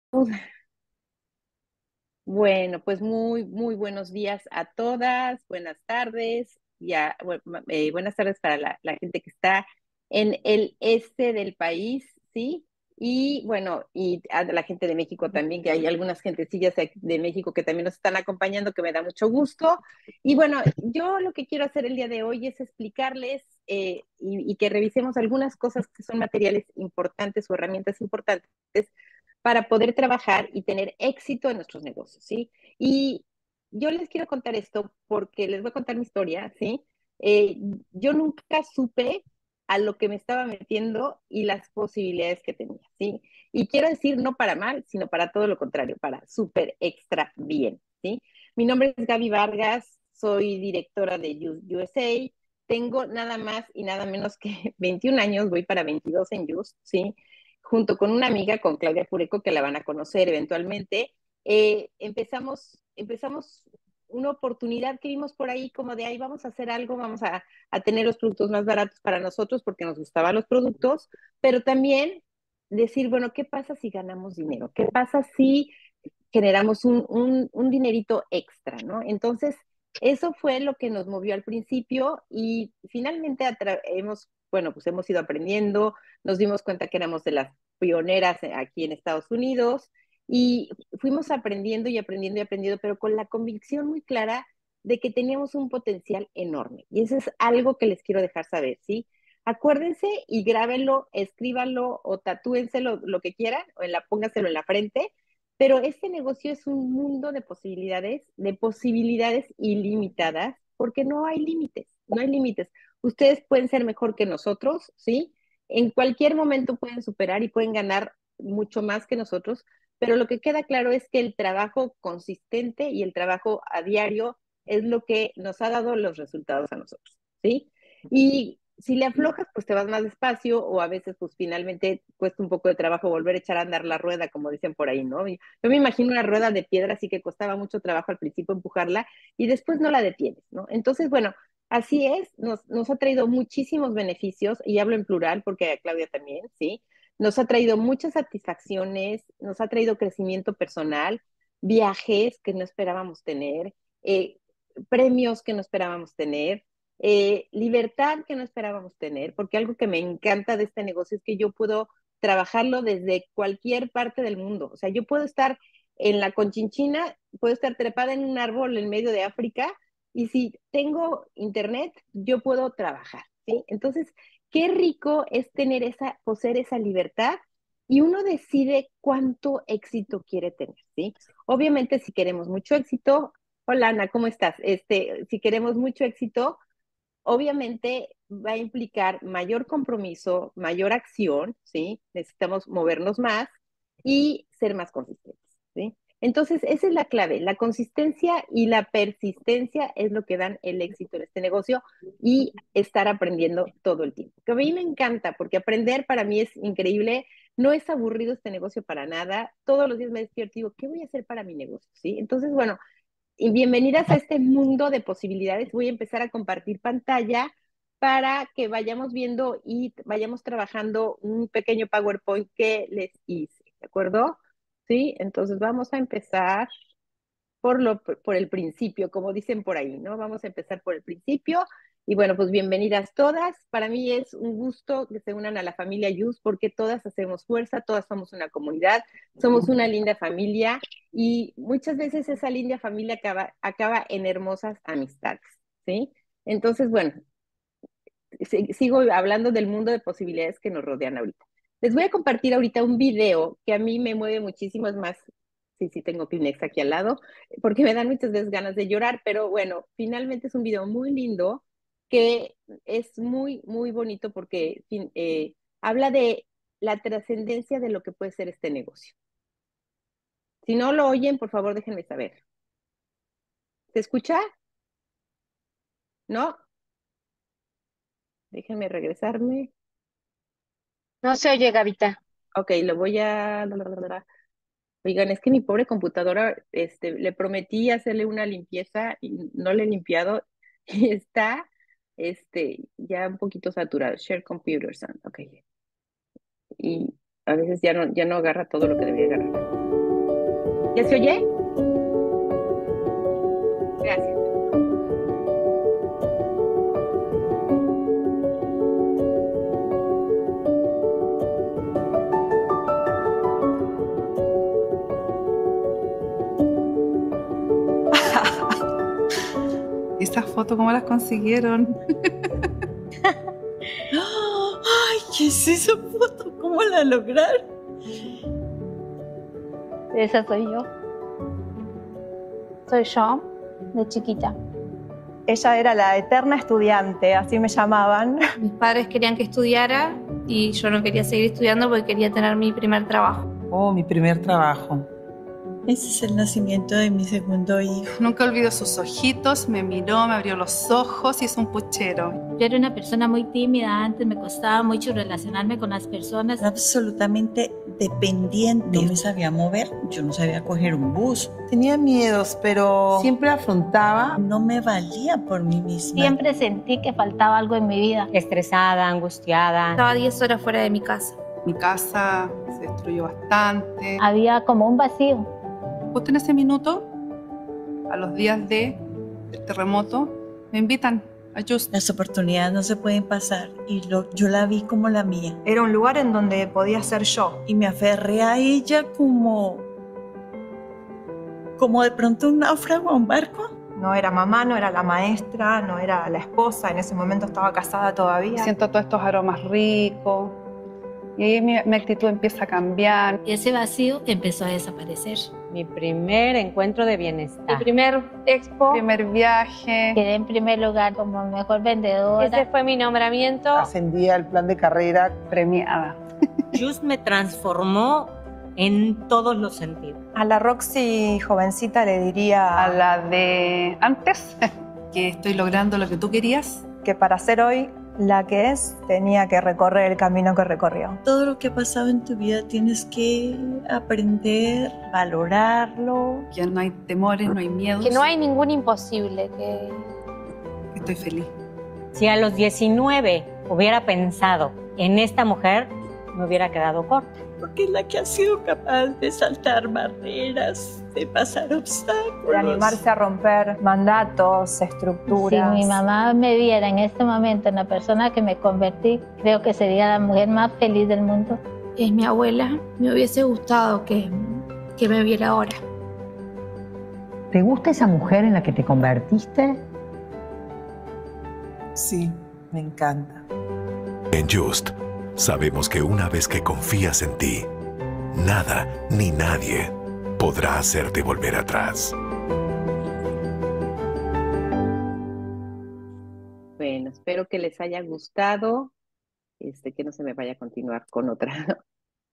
Bueno, pues muy buenos días a todas, buenas tardes, buenas tardes para la gente que está en el este del país, ¿sí? Y bueno, y a la gente de México también, que hay algunas gentecillas de México que también nos están acompañando, que me da mucho gusto. Y bueno, yo lo que quiero hacer el día de hoy es explicarles y que revisemos algunas cosas que son materiales importantes o herramientas importantes para poder trabajar y tener éxito en nuestros negocios, ¿sí? Y yo les quiero contar esto porque les voy a contar mi historia, ¿sí? Eh, yo nunca supe a lo que me estaba metiendo y las posibilidades que tenía, ¿sí? Y quiero decir, no para mal, sino para todo lo contrario, para súper extra bien, ¿sí? Mi nombre es Gaby Vargas, soy directora de USA, tengo nada más y nada menos que 21 años, voy para 22 en Just, ¿sí? Junto con una amiga, con Claudia Pureco, que la van a conocer eventualmente, empezamos una oportunidad que vimos por ahí como de ahí vamos a hacer algo, vamos a tener los productos más baratos para nosotros porque nos gustaban los productos, pero también decir, bueno, ¿qué pasa si ganamos dinero? ¿Qué pasa si generamos un dinerito extra, ¿no? Entonces, eso fue lo que nos movió al principio y finalmente pues hemos ido aprendiendo, nos dimos cuenta que éramos de las pioneras aquí en Estados Unidos y fuimos aprendiendo y aprendiendo y aprendiendo, pero con la convicción muy clara de que teníamos un potencial enorme. Y eso es algo que les quiero dejar saber, ¿sí? Acuérdense y grábenlo, escríbanlo o tatúenselo lo que quieran, póngaselo en la frente, pero este negocio es un mundo de posibilidades ilimitadas, porque no hay límites, no hay límites. Ustedes pueden ser mejor que nosotros, ¿sí? En cualquier momento pueden superar y pueden ganar mucho más que nosotros, pero lo que queda claro es que el trabajo consistente y el trabajo a diario es lo que nos ha dado los resultados a nosotros, ¿sí? Y si le aflojas, pues te vas más despacio o a veces pues finalmente cuesta un poco de trabajo volver a echar a andar la rueda, como dicen por ahí, ¿no? Yo me imagino una rueda de piedra así que costaba mucho trabajo al principio empujarla y después no la detienes, ¿no? Entonces, bueno, así es, nos ha traído muchísimos beneficios y hablo en plural porque a Claudia también, ¿sí? Nos ha traído muchas satisfacciones, nos ha traído crecimiento personal, viajes que no esperábamos tener, premios que no esperábamos tener, libertad que no esperábamos tener, porque algo que me encanta de este negocio es que yo puedo trabajarlo desde cualquier parte del mundo. O sea, yo puedo estar en la Conchinchina, puedo estar trepada en un árbol en medio de África y si tengo internet, yo puedo trabajar, ¿sí? Entonces, qué rico es poseer esa libertad y uno decide cuánto éxito quiere tener, ¿sí? Obviamente, si queremos mucho éxito, hola Ana, ¿cómo estás? Si queremos mucho éxito, obviamente va a implicar mayor compromiso, mayor acción, ¿sí? Necesitamos movernos más y ser más consistentes, ¿sí? Entonces, esa es la clave. La consistencia y la persistencia es lo que dan el éxito en este negocio y estar aprendiendo todo el tiempo. Que a mí me encanta porque aprender para mí es increíble. No es aburrido este negocio para nada. Todos los días me despierto y digo, ¿qué voy a hacer para mi negocio? ¿Sí? Entonces, bueno, y bienvenidas a este mundo de posibilidades. Voy a empezar a compartir pantalla para que vayamos viendo y vayamos trabajando un pequeño PowerPoint que les hice, ¿de acuerdo? Sí, entonces vamos a empezar por el principio, como dicen por ahí, ¿no? Vamos a empezar por el principio. Y bueno, pues bienvenidas todas. Para mí es un gusto que se unan a la familia Yus porque todas hacemos fuerza, todas somos una comunidad, somos una linda familia y muchas veces esa linda familia acaba en hermosas amistades, ¿sí? Entonces, bueno, sigo hablando del mundo de posibilidades que nos rodean ahorita. Les voy a compartir ahorita un video que a mí me mueve muchísimo, es más, sí, tengo Kleenex aquí al lado, porque me dan muchas veces ganas de llorar, pero bueno, finalmente es un video muy lindo que es muy bonito porque habla de la trascendencia de lo que puede ser este negocio. Si no lo oyen, por favor, déjenme saber. ¿Se escucha? ¿No? Déjenme regresarme. No se oye, Gavita. Ok, lo voy a... Oigan, es que mi pobre computadora, le prometí hacerle una limpieza y no le he limpiado y está, ya un poquito saturado. Share computers, ok. Y a veces ya no agarra todo lo que debería agarrar. ¿Ya se oye? Gracias. ¿Y esas fotos cómo las consiguieron? ¡Ay, qué es esa foto! ¿Cómo la lograron? Esa soy yo. Soy yo, de chiquita. Ella era la eterna estudiante, así me llamaban. Mis padres querían que estudiara y yo no quería seguir estudiando porque quería tener mi primer trabajo. Oh, mi primer trabajo. Ese es el nacimiento de mi segundo hijo. Nunca olvido sus ojitos, me miró, me abrió los ojos y hizo un puchero. Yo era una persona muy tímida antes, me costaba mucho relacionarme con las personas. Absolutamente dependiente. No me sabía mover, yo no sabía coger un bus. Tenía miedos, pero siempre afrontaba. No me valía por mí misma. Siempre sentí que faltaba algo en mi vida. Estresada, angustiada. Estaba 10 horas fuera de mi casa. Mi casa se destruyó bastante. Había como un vacío. Justo en ese minuto, a los días del terremoto, me invitan a Just. Las oportunidades no se pueden pasar y yo la vi como la mía. Era un lugar en donde podía ser yo. Y me aferré a ella como de pronto un náufrago a un barco. No era mamá, no era la maestra, no era la esposa. En ese momento estaba casada todavía. Siento todos estos aromas ricos y ahí mi actitud empieza a cambiar. Y ese vacío empezó a desaparecer. Mi primer encuentro de bienestar. Mi primer expo, Primer viaje. Quedé en primer lugar como mejor vendedora. ese fue mi nombramiento. Ascendía al plan de carrera. Premiada. Just me transformó en todos los sentidos. A la Roxy jovencita le diría A la de antes, que estoy logrando lo que tú querías. que para ser hoy la que es, tenía que recorrer el camino que recorrió. Todo lo que ha pasado en tu vida tienes que aprender, valorarlo. Ya no hay temores, no hay miedos. Que no hay ningún imposible, que Estoy feliz. Si a los 19 hubiera pensado en esta mujer, me hubiera quedado corta. Porque es la que ha sido capaz de saltar barreras, de pasar obstáculos. De animarse a romper mandatos, Si estructuras. mi mamá me viera en este momento en la persona que me convertí, creo que sería la mujer más feliz del mundo. es mi abuela. Me hubiese gustado que me viera ahora. ¿Te gusta esa mujer en la que te convertiste? Sí, me encanta. En Just, sabemos que una vez que confías en ti, nada ni nadie podrá hacerte volver atrás. Bueno, espero que les haya gustado. Que no se me vaya a continuar con otra.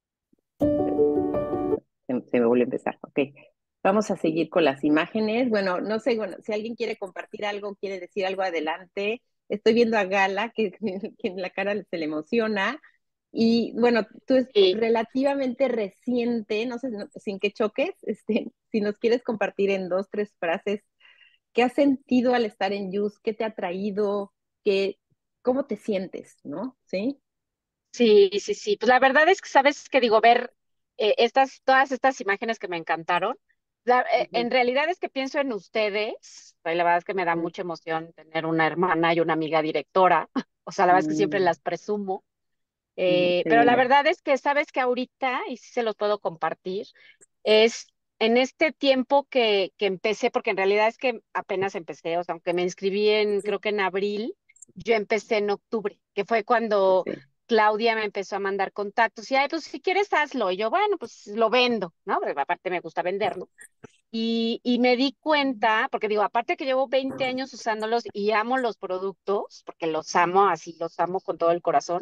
Se me vuelve a empezar. Ok. Vamos a seguir con las imágenes. Bueno, no sé, si alguien quiere compartir algo, quiere decir algo, adelante. Estoy viendo a Gala, que en la cara se le emociona. Y bueno, tú es relativamente reciente, no sé, sin que choques, si nos quieres compartir en 2, 3 frases, ¿qué has sentido al estar en Just? ¿Qué te ha traído? ¿Cómo te sientes? ¿No? ¿Sí? Sí. Pues la verdad es que, ¿sabes qué digo? Ver todas estas imágenes que me encantaron. En realidad es que pienso en ustedes. La verdad es que me da mucha emoción tener una hermana y una amiga directora. O sea, la verdad es que siempre las presumo. Qué Pero la lindo. verdad es que, ¿sabes que ahorita, y sí se los puedo compartir, es en este tiempo que empecé, porque en realidad es que apenas empecé, o sea, aunque me inscribí creo que en abril, yo empecé en octubre, que fue cuando Sí. Claudia me empezó a mandar contactos y, ay, pues si quieres hazlo. Y yo, bueno, pues lo vendo, ¿no? Porque aparte me gusta venderlo. Y me di cuenta, porque digo, aparte que llevo 20 años usándolos y amo los productos, porque los amo, así los amo con todo el corazón.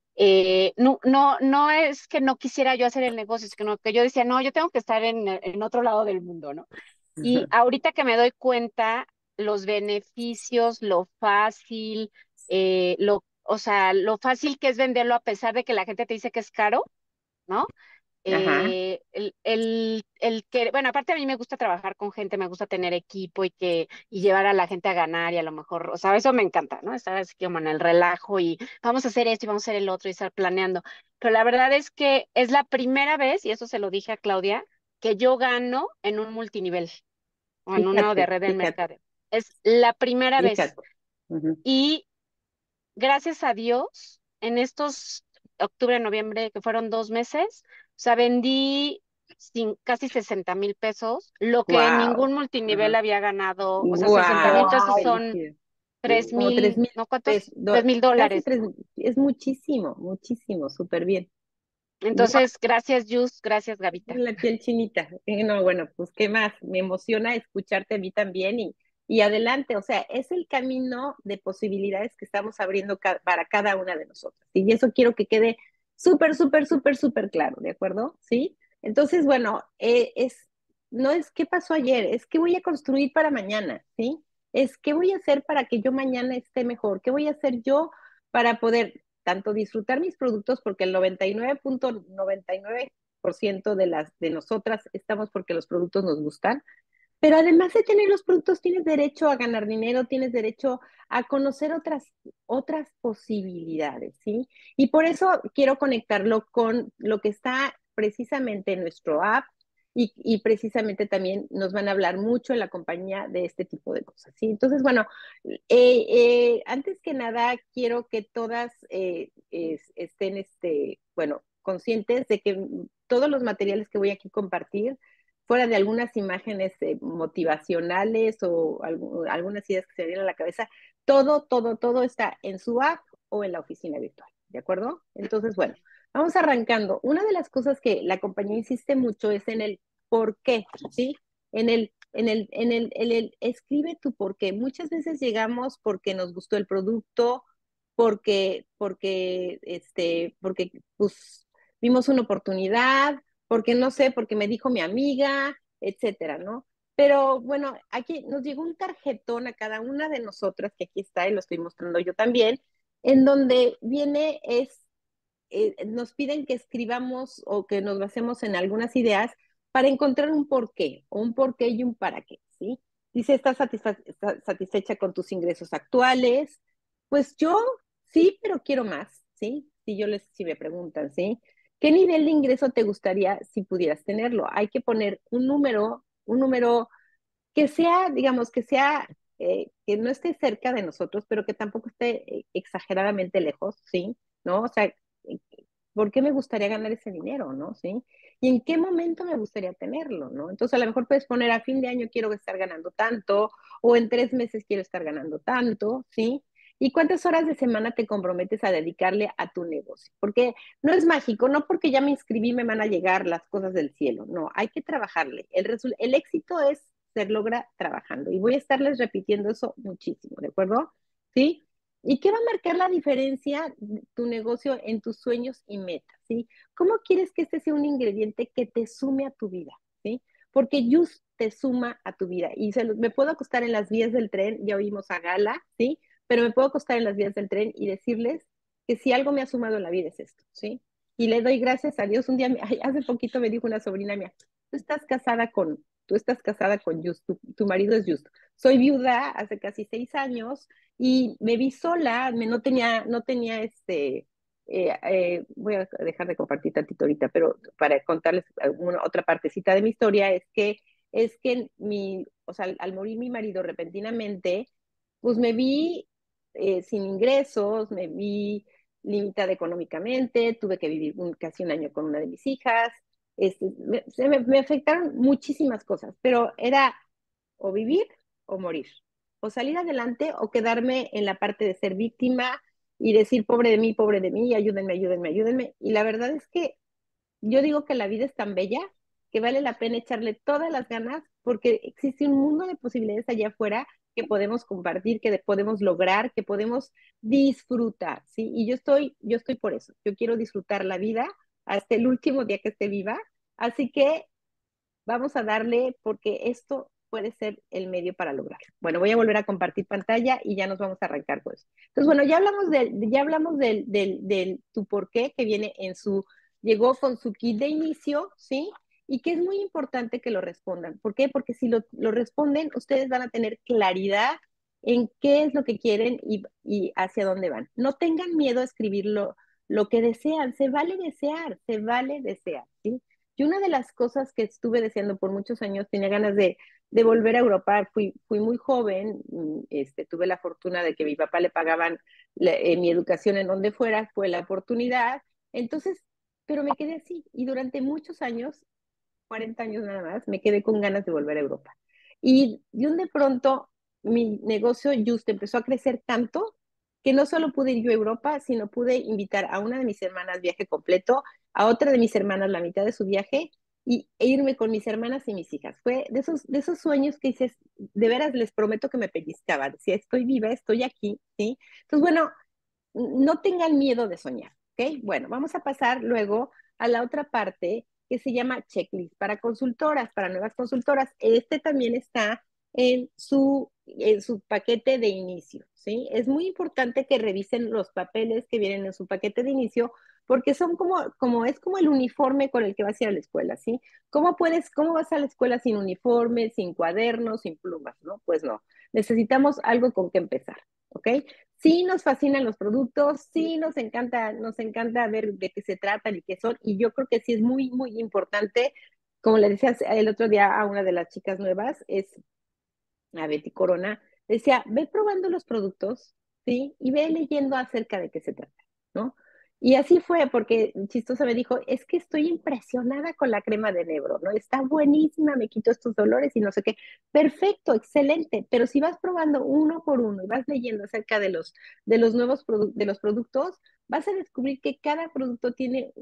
No es que no quisiera yo hacer el negocio, sino que yo decía, no, yo tengo que estar en otro lado del mundo, ¿no? Y ahorita que me doy cuenta, los beneficios, lo fácil, o sea, lo fácil que es venderlo a pesar de que la gente te dice que es caro, ¿no? Ajá. Bueno, aparte a mí me gusta trabajar con gente, me gusta tener equipo y llevar a la gente a ganar y a lo mejor, o sea, eso me encanta, ¿no? Estar así como en el relajo y vamos a hacer esto y vamos a hacer el otro y estar planeando. Pero la verdad es que es la primera vez, y eso se lo dije a Claudia, que yo gano en un multinivel o en uno de red de Fíjate, mercadeo. Es la primera vez. fíjate. Ujú. Y gracias a Dios, en estos octubre, noviembre, que fueron 2 meses, o sea, vendí casi 60,000 pesos, lo que Wow. ningún multinivel Ajá. había ganado. O sea, 60,000 pesos Wow. son Felicidades. tres Como mil, ¿no? ¿Cuántos? Tres mil casi dólares. 3, es muchísimo, muchísimo, súper bien. Wow, Entonces, gracias, Yus, gracias, Gavita. la piel chinita. No, bueno, pues qué más, me emociona escucharte a mí también y adelante, o sea, es el camino de posibilidades que estamos abriendo para cada una de nosotras. Y eso quiero que quede súper, súper, súper, súper claro, ¿de acuerdo? ¿Sí? Entonces, bueno, no es qué pasó ayer, es qué voy a construir para mañana, ¿sí? Es qué voy a hacer para que yo mañana esté mejor, qué voy a hacer yo para poder tanto disfrutar mis productos, porque el 99.99% de nosotras estamos porque los productos nos gustan, pero además de tener los productos, tienes derecho a ganar dinero, tienes derecho a conocer otras posibilidades, ¿sí? Y por eso quiero conectarlo con lo que está precisamente en nuestro app y precisamente también nos van a hablar mucho en la compañía de este tipo de cosas, ¿sí? Entonces, bueno, antes que nada, quiero que todas estén, bueno, conscientes de que todos los materiales que voy aquí a compartir fuera de algunas imágenes motivacionales o algunas ideas que se me vienen a la cabeza, todo está en su app o en la oficina virtual, ¿de acuerdo? Entonces, bueno, vamos arrancando. Una de las cosas que la compañía insiste mucho es en el por qué, ¿sí? En el escribe tu por qué. Muchas veces llegamos porque nos gustó el producto, porque pues vimos una oportunidad, porque no sé, porque me dijo mi amiga, etcétera, ¿no? Pero bueno, aquí nos llegó un tarjetón a cada una de nosotras, que aquí está y lo estoy mostrando yo también, en donde nos piden que escribamos o que nos basemos en algunas ideas para encontrar un porqué, o un porqué y un para qué, ¿sí? Dice, ¿estás satisfecha con tus ingresos actuales? Pues yo sí, pero quiero más, ¿sí? Si me preguntan, ¿sí? ¿Qué nivel de ingreso te gustaría si pudieras tenerlo? Hay que poner un número que sea, digamos, que no esté cerca de nosotros, pero que tampoco esté exageradamente lejos, ¿sí? ¿No? O sea, ¿por qué me gustaría ganar ese dinero, no? ¿Sí? ¿Y en qué momento me gustaría tenerlo, no? Entonces, a lo mejor puedes poner a fin de año quiero estar ganando tanto, o en 3 meses quiero estar ganando tanto, ¿sí? ¿Y cuántas horas de semana te comprometes a dedicarle a tu negocio? Porque no es mágico, no porque ya me inscribí me van a llegar las cosas del cielo, no, hay que trabajarle. El éxito se logra trabajando y voy a estarles repitiendo eso muchísimo, ¿de acuerdo? ¿Sí? ¿Y qué va a marcar la diferencia de tu negocio en tus sueños y metas? ¿Sí? ¿Cómo quieres que este sea un ingrediente que te sume a tu vida? ¿Sí? Porque just te suma a tu vida. Y me puedo acostar en las vías del tren, ya oímos a Gala, ¿sí? Pero me puedo acostar en las vías del tren y decirles que si algo me ha sumado en la vida es esto, ¿sí? Y le doy gracias a Dios. Un día, hace poquito me dijo una sobrina mía, tú estás casada con Just, tu marido es Just. Soy viuda hace casi 6 años y me vi sola, no tenía voy a dejar de compartir tantito ahorita, pero para contarles otra partecita de mi historia es que o sea, al morir mi marido repentinamente, pues me vi sin ingresos, me vi limitada económicamente, tuve que vivir casi un año con una de mis hijas, me afectaron muchísimas cosas, pero era o vivir o morir, o salir adelante o quedarme en la parte de ser víctima y decir pobre de mí, ayúdenme, ayúdenme, ayúdenme. Y la verdad es que yo digo que la vida es tan bella que vale la pena echarle todas las ganas porque existe un mundo de posibilidades allá afuera que podemos compartir, que podemos lograr, que podemos disfrutar, ¿sí? Y yo estoy por eso. Yo quiero disfrutar la vida hasta el último día que esté viva. Así que vamos a darle porque esto puede ser el medio para lograrlo. Bueno, voy a volver a compartir pantalla y ya nos vamos a arrancar con eso. Entonces, bueno, ya hablamos del tu por qué que llegó con su kit de inicio, ¿sí? Y que es muy importante que lo respondan. ¿Por qué? Porque si lo responden, ustedes van a tener claridad en qué es lo que quieren y hacia dónde van. No tengan miedo a escribir lo que desean, se vale desear, ¿sí? Y una de las cosas que estuve deseando por muchos años, tenía ganas de volver a Europa. Fui muy joven, tuve la fortuna de que mi papá le pagaban mi educación en donde fuera, fue la oportunidad. Entonces, pero me quedé así. Y durante muchos años, 40 años nada más, me quedé con ganas de volver a Europa. Y de pronto mi negocio Just empezó a crecer tanto que no solo pude ir yo a Europa, sino pude invitar a una de mis hermanas viaje completo, a otra de mis hermanas la mitad de su viaje, e irme con mis hermanas y mis hijas. Fue de esos sueños que dices, de veras les prometo que me pellizcaba, decía, estoy viva, estoy aquí, ¿sí? Entonces, bueno, no tengan miedo de soñar, ¿ok? Bueno, vamos a pasar luego a la otra parte que se llama checklist para consultoras, para nuevas consultoras. Este también está en su paquete de inicio, ¿sí? Es muy importante que revisen los papeles que vienen en su paquete de inicio porque son es como el uniforme con el que vas a ir a la escuela, ¿sí? ¿Cómo vas a la escuela sin uniforme, sin cuadernos, sin plumas, ¿no? Pues no, necesitamos algo con que empezar, ¿ok? Sí nos fascinan los productos, sí nos encanta ver de qué se tratan y qué son, y yo creo que sí es muy, muy importante, como le decía el otro día a una de las chicas nuevas, a Betty Corona, decía, ve probando los productos, ¿sí? Y ve leyendo acerca de qué se trata, ¿no? Y así fue, porque chistosa me dijo, es que estoy impresionada con la crema de Nebro, ¿no? Está buenísima, me quito estos dolores y no sé qué. Perfecto, excelente, pero si vas probando uno por uno y vas leyendo acerca de los nuevos de los productos, vas a descubrir que cada producto tiene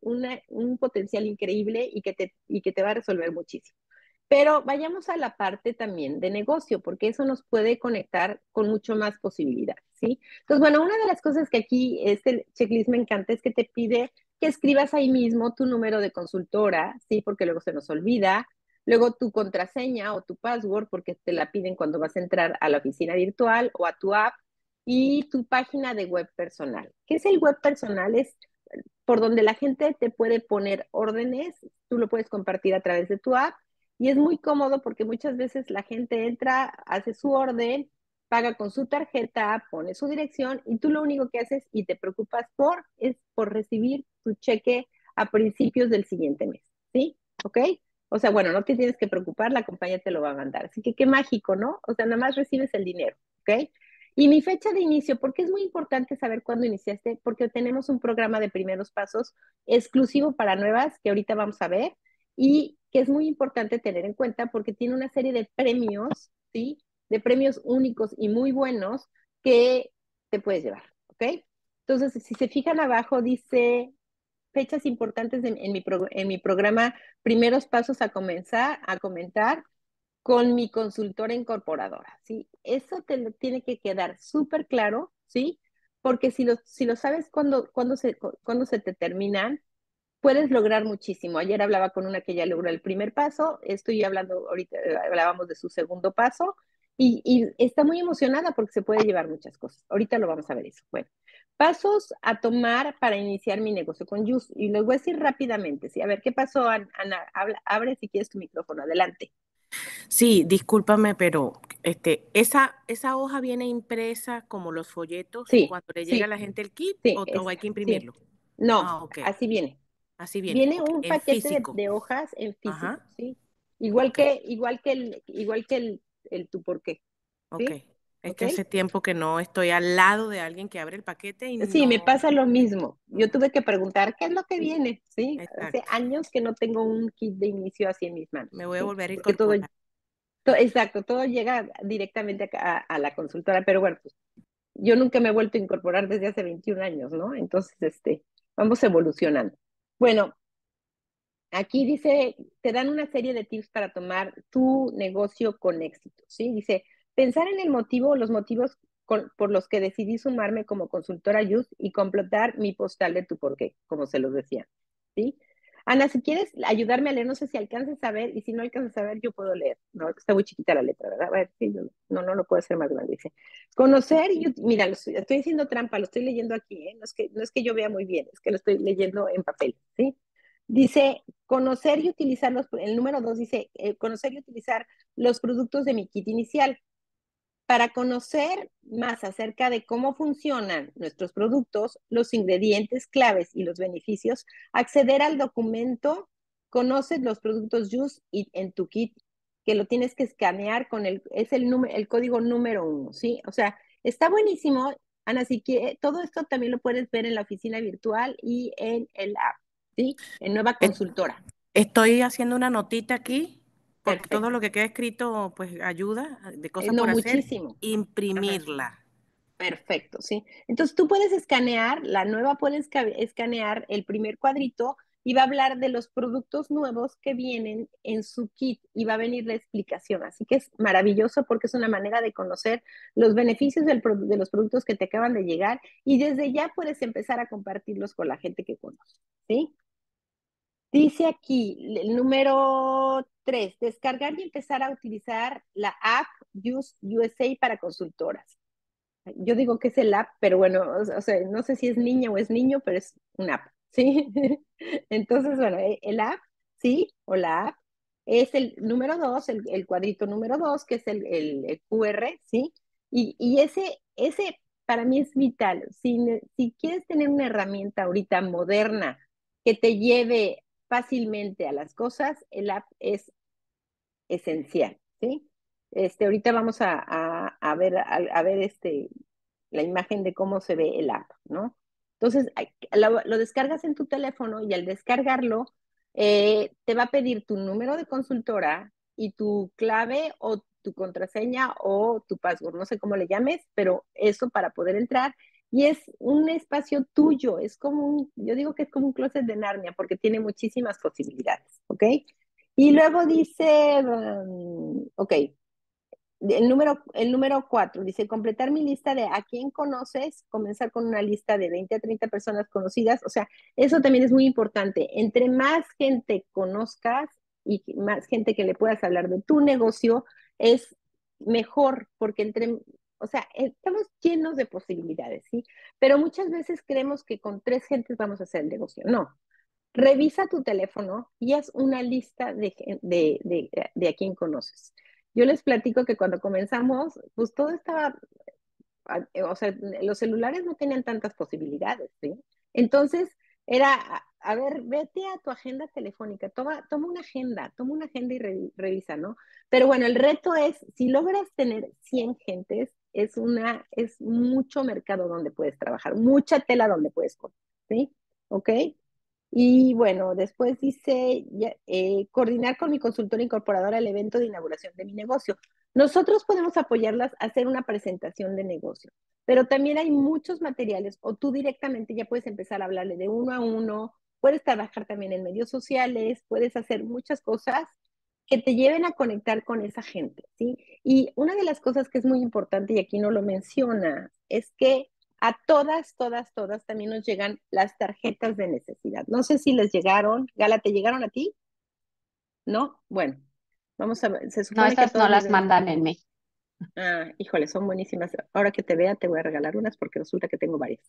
un potencial increíble y que te va a resolver muchísimo. Pero vayamos a la parte también de negocio, porque eso nos puede conectar con mucho más posibilidad, ¿sí? Entonces, bueno, una de las cosas que aquí este checklist me encanta es que te pide que escribas ahí mismo tu número de consultora, ¿sí? Porque luego se nos olvida. Luego tu contraseña o tu password, porque te la piden cuando vas a entrar a la oficina virtual o a tu app. Y tu página de web personal. ¿Qué es el web personal? Es por donde la gente te puede poner órdenes, tú lo puedes compartir a través de tu app y es muy cómodo porque muchas veces la gente entra, hace su orden, paga con su tarjeta, pone su dirección y tú lo único que haces y te preocupas es por recibir tu cheque a principios del siguiente mes, ¿sí? ¿Ok? O sea, bueno, no te tienes que preocupar, la compañía te lo va a mandar. Así que qué mágico, ¿no? O sea, nada más recibes el dinero, ¿ok? Y mi fecha de inicio, porque es muy importante saber cuándo iniciaste, porque tenemos un programa de primeros pasos exclusivo para nuevas que ahorita vamos a ver y que es muy importante tener en cuenta porque tiene una serie de premios, ¿sí? De premios únicos y muy buenos que te puedes llevar, ¿ok? Entonces, si se fijan abajo, dice fechas importantes en mi programa Primeros Pasos a Comenzar, a Comentar con mi consultora incorporadora, ¿sí? Eso te lo tiene que quedar súper claro, ¿sí? Porque si lo sabes cuando se te terminan, puedes lograr muchísimo. Ayer hablaba con una que ya logró el primer paso, estoy hablando, ahorita hablábamos de su segundo paso, y está muy emocionada porque se puede llevar muchas cosas. Ahorita lo vamos a ver eso. Bueno, pasos a tomar para iniciar mi negocio con Just. Y les voy a decir rápidamente, ¿sí? A ver, ¿qué pasó, Ana? Abre si quieres tu micrófono, adelante. Sí, discúlpame, pero esa hoja viene impresa como los folletos Sí, cuando le llega a sí, la gente el kit sí, o hay que sí. imprimirlo. No, Ah, ok. así viene. Así viene, Viene ok, un en paquete físico. de hojas en físico, Ajá, ¿sí? ok, Igual que el tu por qué, ok. ¿sí? Es ¿Ok? que hace tiempo que no estoy al lado de alguien que abre el paquete y Sí, me no. pasa lo mismo. Yo Ujú, tuve que preguntar qué es lo que viene, ¿sí? Hace exacto. años que no tengo un kit de inicio así en mis Me manos, voy a ¿sí? volver a Porque incorporar. exacto, todo llega directamente a la consultora, pero bueno, pues yo nunca me he vuelto a incorporar desde hace 21 años, ¿no? Entonces, vamos evolucionando. Bueno, aquí dice, te dan una serie de tips para tomar tu negocio con éxito, ¿sí? Dice, pensar en los motivos por los que decidí sumarme como consultora Just y completar mi postal de tu porqué, como se los decía, ¿sí? Ana, si quieres ayudarme a leer, no sé si alcances a ver, y si no alcanzas a ver, yo puedo leer, ¿no? Está muy chiquita la letra, ¿verdad? A ver, sí, no lo puedo hacer más grande, dice. Conocer, mira, estoy haciendo trampa, lo estoy leyendo aquí, ¿eh? No es que yo vea muy bien, es que lo estoy leyendo en papel, ¿sí? Dice, conocer y utilizar el número 2 dice, conocer y utilizar los productos de mi kit inicial. Para conocer más acerca de cómo funcionan nuestros productos, los ingredientes claves y los beneficios, acceder al documento conoces los productos Just en tu kit, que lo tienes que escanear con el código número 1, ¿sí? O sea, está buenísimo, Ana, así que todo esto también lo puedes ver en la oficina virtual y en el app, ¿sí? En Nueva Consultora. Estoy haciendo una notita aquí, porque Perfecto. todo lo que queda escrito, pues ayuda, de cosas No, por hacer, muchísimo. imprimirla. Ajá. Perfecto, sí. Entonces tú puedes escanear, la nueva puedes escanear el primer cuadrito y va a hablar de los productos nuevos que vienen en su kit y va a venir la explicación. Así que es maravilloso porque es una manera de conocer los beneficios de los productos que te acaban de llegar y desde ya puedes empezar a compartirlos con la gente que conoces, ¿sí? Dice aquí el número 3, descargar y empezar a utilizar la app Just USA para consultoras. Yo digo que es el app, pero bueno, o sea, no sé si es niña o es niño, pero es un app, ¿sí? Entonces, bueno, el app, ¿sí? O la app es el número 2, el cuadrito número 2, que es el QR, ¿sí? Y ese para mí es vital. Si quieres tener una herramienta ahorita moderna que te lleve fácilmente a las cosas, el app es esencial, ¿sí? Ahorita vamos a ver, la imagen de cómo se ve el app, ¿no? Entonces, lo descargas en tu teléfono y al descargarlo, te va a pedir tu número de consultora y tu clave o tu contraseña o tu password, no sé cómo le llames, pero eso para poder entrar. Y es un espacio tuyo, es como yo digo que es como un closet de Narnia porque tiene muchísimas posibilidades, ¿ok? Y luego dice, ok, el número 4 dice completar mi lista de a quién conoces, comenzar con una lista de 20 a 30 personas conocidas. O sea, eso también es muy importante. Entre más gente conozcas y más gente que le puedas hablar de tu negocio, es mejor, porque o sea, estamos llenos de posibilidades, ¿sí? Pero muchas veces creemos que con 3 gentes vamos a hacer el negocio. No. Revisa tu teléfono y haz una lista de a quién conoces. Yo les platico que cuando comenzamos, pues todo estaba, o sea, los celulares no tenían tantas posibilidades, ¿sí? Entonces, era, a ver, vete a tu agenda telefónica, toma una agenda y revisa, ¿no? Pero bueno, el reto es, si logras tener 100 gentes, es mucho mercado donde puedes trabajar, mucha tela donde puedes cortar, ¿sí? ¿Ok? Y bueno, después dice, coordinar con mi consultora incorporadora el evento de inauguración de mi negocio. Nosotros podemos apoyarlas a hacer una presentación de negocio, pero también hay muchos materiales o tú directamente ya puedes empezar a hablarle de uno a uno, puedes trabajar también en medios sociales, puedes hacer muchas cosas que te lleven a conectar con esa gente, ¿sí? Y una de las cosas que es muy importante y aquí no lo menciona es que a todas también nos llegan las tarjetas de necesidad. No sé si les llegaron. Gala, ¿te llegaron a ti? ¿No? Bueno, vamos a ver. Se No, supone que estas no todos les las deben. mandan en México. Híjole, son buenísimas. Ahora que te vea, te voy a regalar unas porque resulta que tengo varias.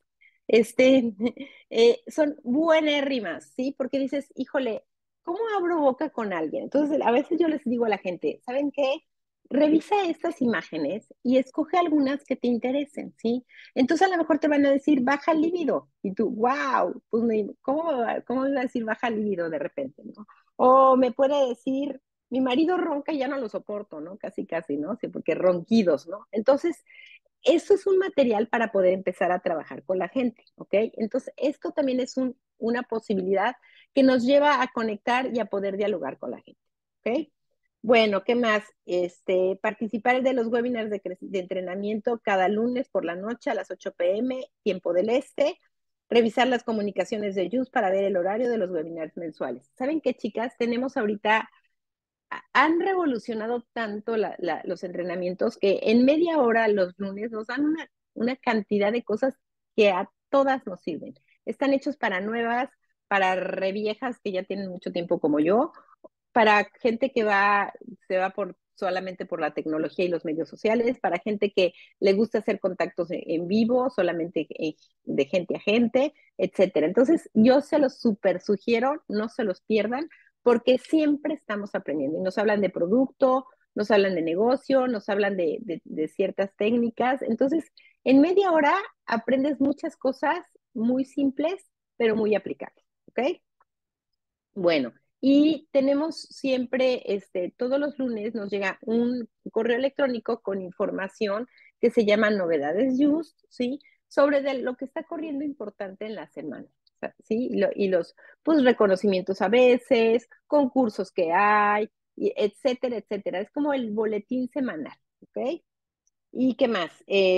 Son buenérrimas, ¿sí? Porque dices, híjole, ¿cómo abro boca con alguien? Entonces, a veces yo les digo a la gente, ¿saben qué? Revisa estas imágenes y escoge algunas que te interesen, ¿sí? Entonces, a lo mejor te van a decir, baja el líbido. Y tú, wow, pues, ¿cómo iba a decir baja el líbido de repente, ¿no? O me puede decir, mi marido ronca y ya no lo soporto, ¿no? Casi, casi, ¿no? Sí, porque ronquidos, ¿no? Entonces, eso es un material para poder empezar a trabajar con la gente, ¿ok? Entonces, esto también es una posibilidad que nos lleva a conectar y a poder dialogar con la gente, ¿ok? Bueno, ¿qué más? Participar de los webinars de entrenamiento cada lunes por la noche a las 8 p.m., tiempo del este. Revisar las comunicaciones de Just para ver el horario de los webinars mensuales. ¿Saben qué, chicas? Tenemos ahorita han revolucionado tanto los entrenamientos que en media hora los lunes nos dan una cantidad de cosas que a todas nos sirven. Están hechos para nuevas, para reviejas que ya tienen mucho tiempo como yo, para gente que se va solamente por la tecnología y los medios sociales, para gente que le gusta hacer contactos en vivo, solamente de gente a gente, etcétera. Entonces, yo se los súper sugiero, no se los pierdan, porque siempre estamos aprendiendo y nos hablan de producto, nos hablan de negocio, nos hablan de ciertas técnicas. Entonces, en media hora aprendes muchas cosas muy simples, pero muy aplicables, ¿ok? Bueno, Y tenemos siempre, todos los lunes nos llega un correo electrónico con información que se llama Novedades Just, ¿sí? Sobre lo que está corriendo importante en la semana, ¿sí? Y los pues, reconocimientos a veces, concursos que hay, etcétera, etcétera. Es como el boletín semanal, ¿ok? ¿Y qué más?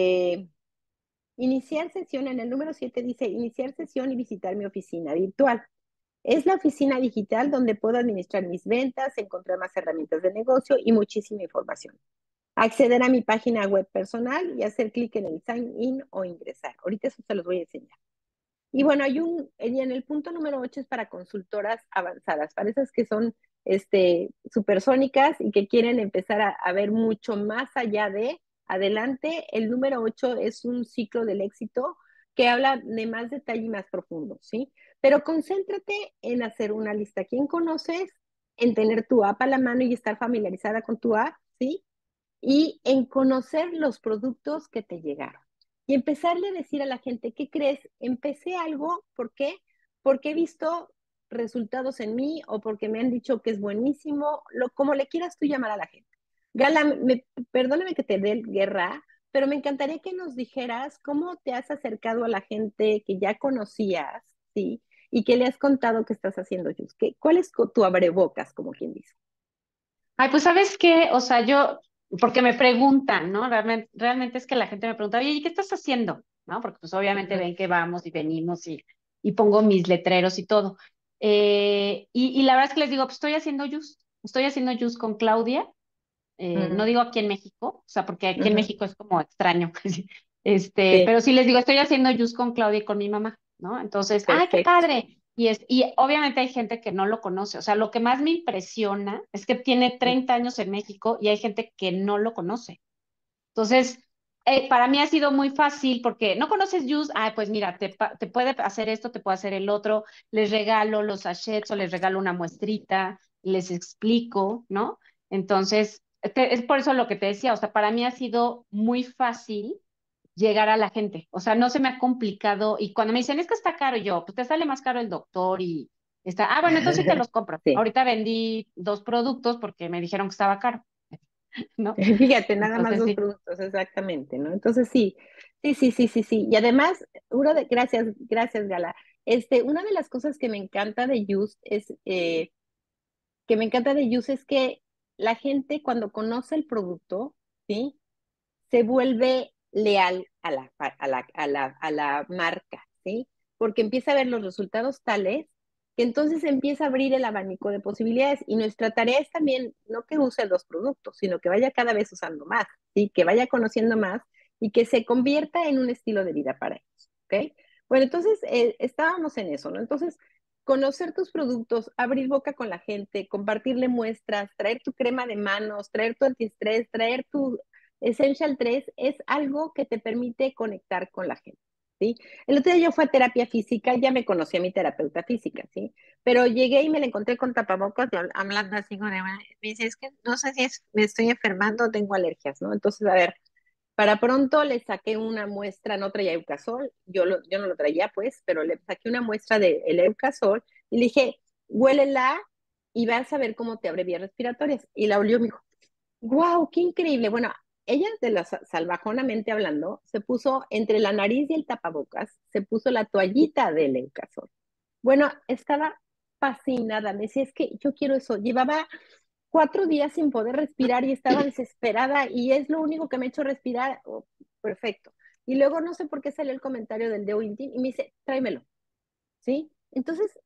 Iniciar sesión, en el número 7 dice, iniciar sesión y visitar mi oficina virtual. Es la oficina digital donde puedo administrar mis ventas, encontrar más herramientas de negocio y muchísima información. Acceder a mi página web personal y hacer clic en el sign in o ingresar. Ahorita eso se los voy a enseñar. Y bueno, y en el punto número 8 es para consultoras avanzadas, para esas que son supersónicas y que quieren empezar a ver mucho más allá de adelante. El número 8 es un ciclo del éxito que habla de más detalle y más profundo, ¿sí? Pero concéntrate en hacer una lista. ¿Quién conoces? En tener tu app a la mano y estar familiarizada con tu app, ¿sí? Y en conocer los productos que te llegaron. Y empezarle a decir a la gente, ¿qué crees? Empecé algo, ¿por qué? Porque he visto resultados en mí o porque me han dicho que es buenísimo, como le quieras tú llamar a la gente. Gala, perdóname que te dé guerra, pero me encantaría que nos dijeras cómo te has acercado a la gente que ya conocías, ¿sí? Y que le has contado que estás haciendo Just. ¿Cuál es tu abrebocas, como quien dice? Ay, pues ¿sabes qué? O sea, porque me preguntan, ¿no? Realmente es que la gente me pregunta, oye, ¿y qué estás haciendo? ¿No? Porque pues obviamente ven que vamos y venimos y pongo mis letreros y todo. Y la verdad es que les digo, pues estoy haciendo Just con Claudia, no digo aquí en México, o sea, porque aquí en México es como extraño, pero sí les digo, estoy haciendo Just con Claudia y con mi mamá, ¿no? Entonces, ¡ay, qué padre! Y obviamente hay gente que no lo conoce, o sea, lo que más me impresiona es que tiene 30 años en México y hay gente que no lo conoce. Entonces, para mí ha sido muy fácil porque no conoces Just, pues mira, te puede hacer esto, te puede hacer el otro, les regalo los sachets o les regalo una muestrita, les explico, ¿no? Entonces, es por eso lo que te decía, o sea, para mí ha sido muy fácil llegar a la gente, o sea, no se me ha complicado y cuando me dicen, es que está caro, yo, pues te sale más caro el doctor y bueno, entonces sí te los compro. Sí. Ahorita vendí 2 productos porque me dijeron que estaba caro, ¿no? Fíjate, nada más Entonces, 2 sí. productos, exactamente, ¿no? Entonces sí. Y además, gracias, Gala. Una de las cosas que me encanta de Just es que la gente cuando conoce el producto, ¿sí? Se vuelve leal a la marca, ¿sí? Porque empieza a ver los resultados tales que entonces empieza a abrir el abanico de posibilidades y nuestra tarea es también no que use los productos, sino que vaya cada vez usando más, ¿sí? Que vaya conociendo más y que se convierta en un estilo de vida para ellos, ¿ok? Bueno, entonces estábamos en eso, ¿no? Entonces, conocer tus productos, abrir boca con la gente, compartirle muestras, traer tu crema de manos, traer tu antiestrés, traer tu Essential 3 es algo que te permite conectar con la gente, ¿sí? El otro día yo fui a terapia física, ya me conocí a mi terapeuta física, ¿sí? Pero llegué y me la encontré con tapabocas hablando así con ella. Me dice, es que no sé si me estoy enfermando o tengo alergias, ¿no? Entonces, a ver, para pronto le saqué una muestra, no traía Eucasol, yo no lo traía pues, pero le saqué una muestra del Eucasol y le dije, huélela y vas a ver cómo te abre vías respiratorias. Y la olió y me dijo, ¡wow! ¡Qué increíble! Bueno, ella, de la salvajonamente hablando, se puso entre la nariz y el tapabocas, se puso la toallita del Eucasol. Bueno, estaba fascinada, me decía, es que yo quiero eso. Llevaba 4 días sin poder respirar y estaba desesperada y es lo único que me ha hecho respirar. Oh, perfecto. Y luego no sé por qué salió el comentario del Deo Intim y me dice, tráemelo, ¿sí? Entonces,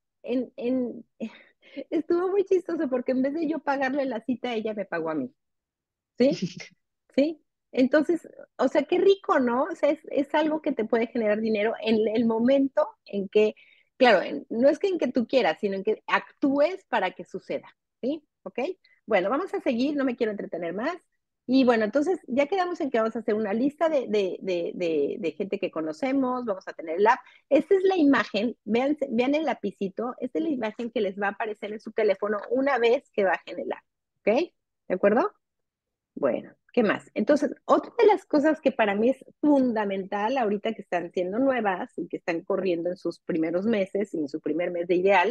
estuvo muy chistoso porque en vez de yo pagarle la cita, ella me pagó a mí. ¿Sí? ¿Sí? Entonces, o sea, qué rico, ¿no? O sea, es algo que te puede generar dinero en el momento en que, claro, no es que en que tú quieras, sino en que actúes para que suceda, ¿sí? ¿Ok? Bueno, vamos a seguir, no me quiero entretener más. Y bueno, entonces ya quedamos en que vamos a hacer una lista de gente que conocemos, vamos a tener el app. Esta es la imagen, vean el lapicito, esta es la imagen que les va a aparecer en su teléfono una vez que bajen el app, ¿ok? ¿De acuerdo? Bueno, ¿qué más? Entonces, otra de las cosas que para mí es fundamental ahorita que están siendo nuevas y que están corriendo en sus primeros meses y en su primer mes de ideal,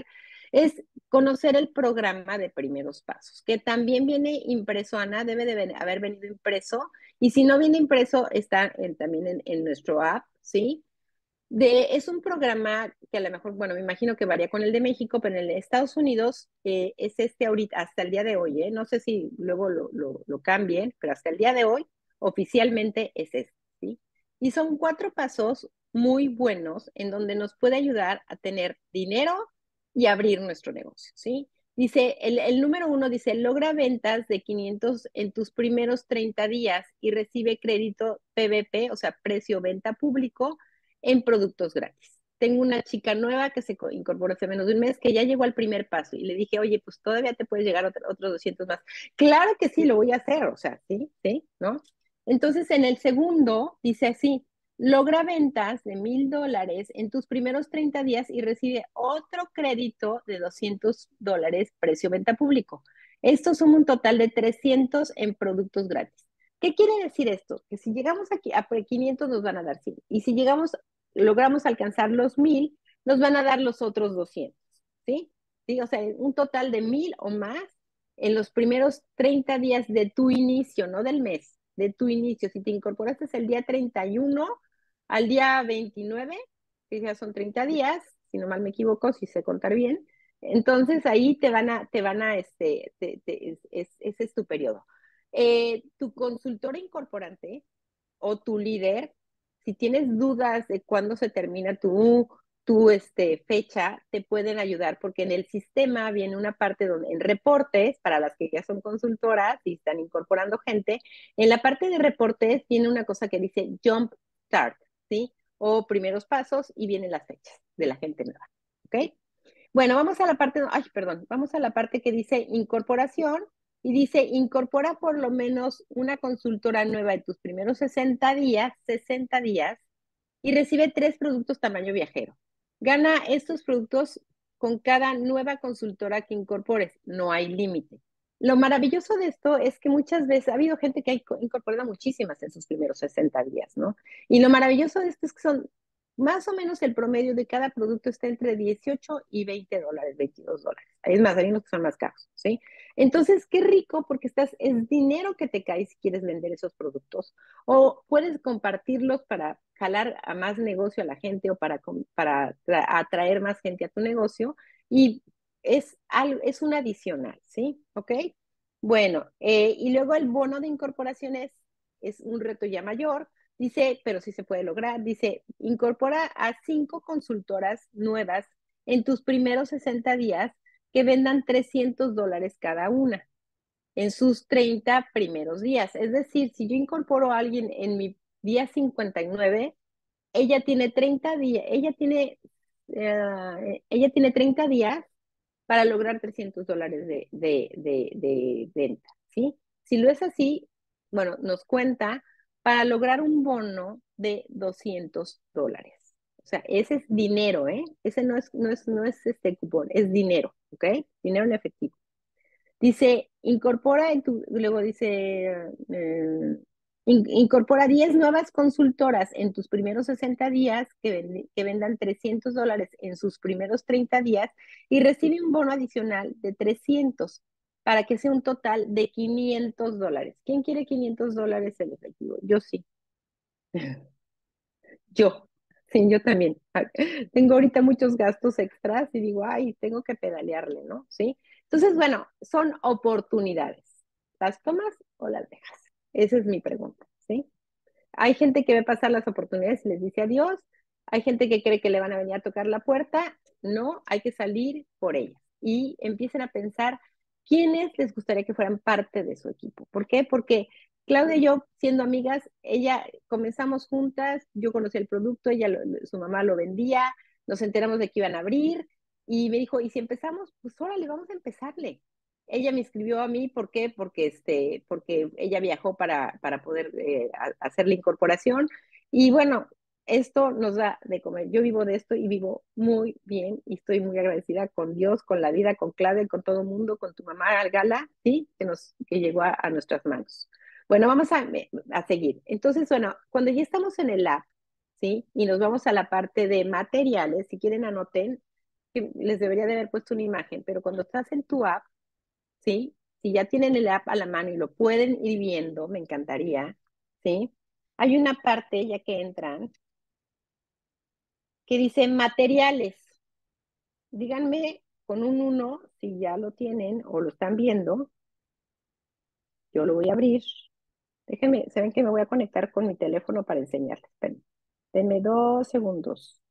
es conocer el programa de primeros pasos, que también viene impreso, Ana, debe de haber venido impreso, y si no viene impreso, está también en nuestro app, ¿sí? Es un programa que a lo mejor, bueno, me imagino que varía con el de México, pero en el de Estados Unidos es este ahorita, hasta el día de hoy, no sé si luego lo cambien, pero hasta el día de hoy oficialmente es este, ¿sí? Y son 4 pasos muy buenos en donde nos puede ayudar a tener dinero y abrir nuestro negocio, ¿sí? Dice, el número 1 dice, logra ventas de 500 en tus primeros 30 días y recibe crédito PVP, o sea, precio venta público, en productos gratis. Tengo una chica nueva que se incorporó hace menos de un mes que ya llegó al primer paso y le dije, oye, pues todavía te puedes llegar otros 200 más. Claro que sí, lo voy a hacer, o sea, sí, ¿no? Entonces, en el segundo, dice así, logra ventas de $1,000 en tus primeros 30 días y recibe otro crédito de $200 precio venta público. Esto suma un total de 300 en productos gratis. ¿Qué quiere decir esto? Que si llegamos aquí a 500 nos van a dar 100. Y si logramos alcanzar los 1,000, nos van a dar los otros 200. ¿Sí? ¿Sí? O sea, un total de 1,000 o más en los primeros 30 días de tu inicio, no del mes, de tu inicio. Si te incorporaste el día 31 al día 29, que ya son 30 días, si no mal me equivoco, si sé contar bien, entonces ahí ese es tu periodo. Tu consultora incorporante o tu líder, si tienes dudas de cuándo se termina tu fecha, te pueden ayudar porque en el sistema viene una parte donde en reportes, para las que ya son consultoras y están incorporando gente, en la parte de reportes viene una cosa que dice Jump Start, ¿sí? O primeros pasos y vienen las fechas de la gente nueva, ¿ok? Bueno, vamos a la parte que dice incorporación y dice incorpora por lo menos una consultora nueva en tus primeros 60 días, y recibe 3 productos tamaño viajero. Gana estos productos con cada nueva consultora que incorpores, no hay límite. Lo maravilloso de esto es que muchas veces ha habido gente que ha incorporado muchísimas en sus primeros 60 días, ¿no? Y lo maravilloso de esto es que son más o menos el promedio de cada producto está entre 18 y $20, $22. Es más, hay unos que son más caros, ¿sí? Entonces, qué rico porque es dinero que te cae si quieres vender esos productos. O puedes compartirlos para jalar a más negocio a la gente o para atraer más gente a tu negocio. Y es un adicional, ¿sí? ¿Ok? Bueno, y luego el bono de incorporación es un reto ya mayor. Dice, pero sí se puede lograr. Dice, incorpora a 5 consultoras nuevas en tus primeros 60 días que vendan $300 cada una en sus 30 primeros días. Es decir, si yo incorporo a alguien en mi día 59, ella tiene 30 días, ella tiene 30 días para lograr $300 de venta, ¿sí? Si lo es así, bueno, nos cuenta para lograr un bono de $200. O sea, ese es dinero, ¿eh? Ese no es este cupón, es dinero, ¿ok? Dinero en efectivo. Dice, luego dice, incorpora 10 nuevas consultoras en tus primeros 60 días que vendan $300 en sus primeros 30 días y recibe un bono adicional de 300 para que sea un total de $500. ¿Quién quiere $500 en efectivo? Yo sí. Yo también. Tengo ahorita muchos gastos extras y digo, ay, tengo que pedalearle, ¿no? ¿Sí? Entonces, bueno, son oportunidades. ¿Las tomas o las dejas? Esa es mi pregunta, ¿sí? Hay gente que ve pasar las oportunidades y les dice adiós. Hay gente que cree que le van a venir a tocar la puerta. No, hay que salir por ellas. Y empiecen a pensar quiénes les gustaría que fueran parte de su equipo. ¿Por qué? Porque Claudia y yo, siendo amigas, ella comenzamos juntas, yo conocí el producto, su mamá lo vendía, nos enteramos de que iban a abrir y me dijo, ¿y si empezamos? Pues órale, vamos a empezarle. Ella me escribió a mí, ¿por qué? Porque ella viajó para poder hacer la incorporación. Y bueno, esto nos da de comer. Yo vivo de esto y vivo muy bien y estoy muy agradecida con Dios, con la vida, con Claudia, con todo el mundo, con tu mamá Gala, ¿sí? Que llegó a nuestras manos. Bueno, vamos a seguir. Entonces, bueno, cuando ya estamos en el app, ¿sí? Y nos vamos a la parte de materiales, si quieren anoten, que les debería de haber puesto una imagen, pero cuando estás en tu app, ¿sí? Si ya tienen el app a la mano y lo pueden ir viendo, me encantaría, ¿sí? Hay una parte, ya que entran, que dice materiales. Díganme con un 1 si ya lo tienen o lo están viendo. Yo lo voy a abrir. Déjenme, saben que me voy a conectar con mi teléfono para enseñarles. Esperen. Denme 2 segundos.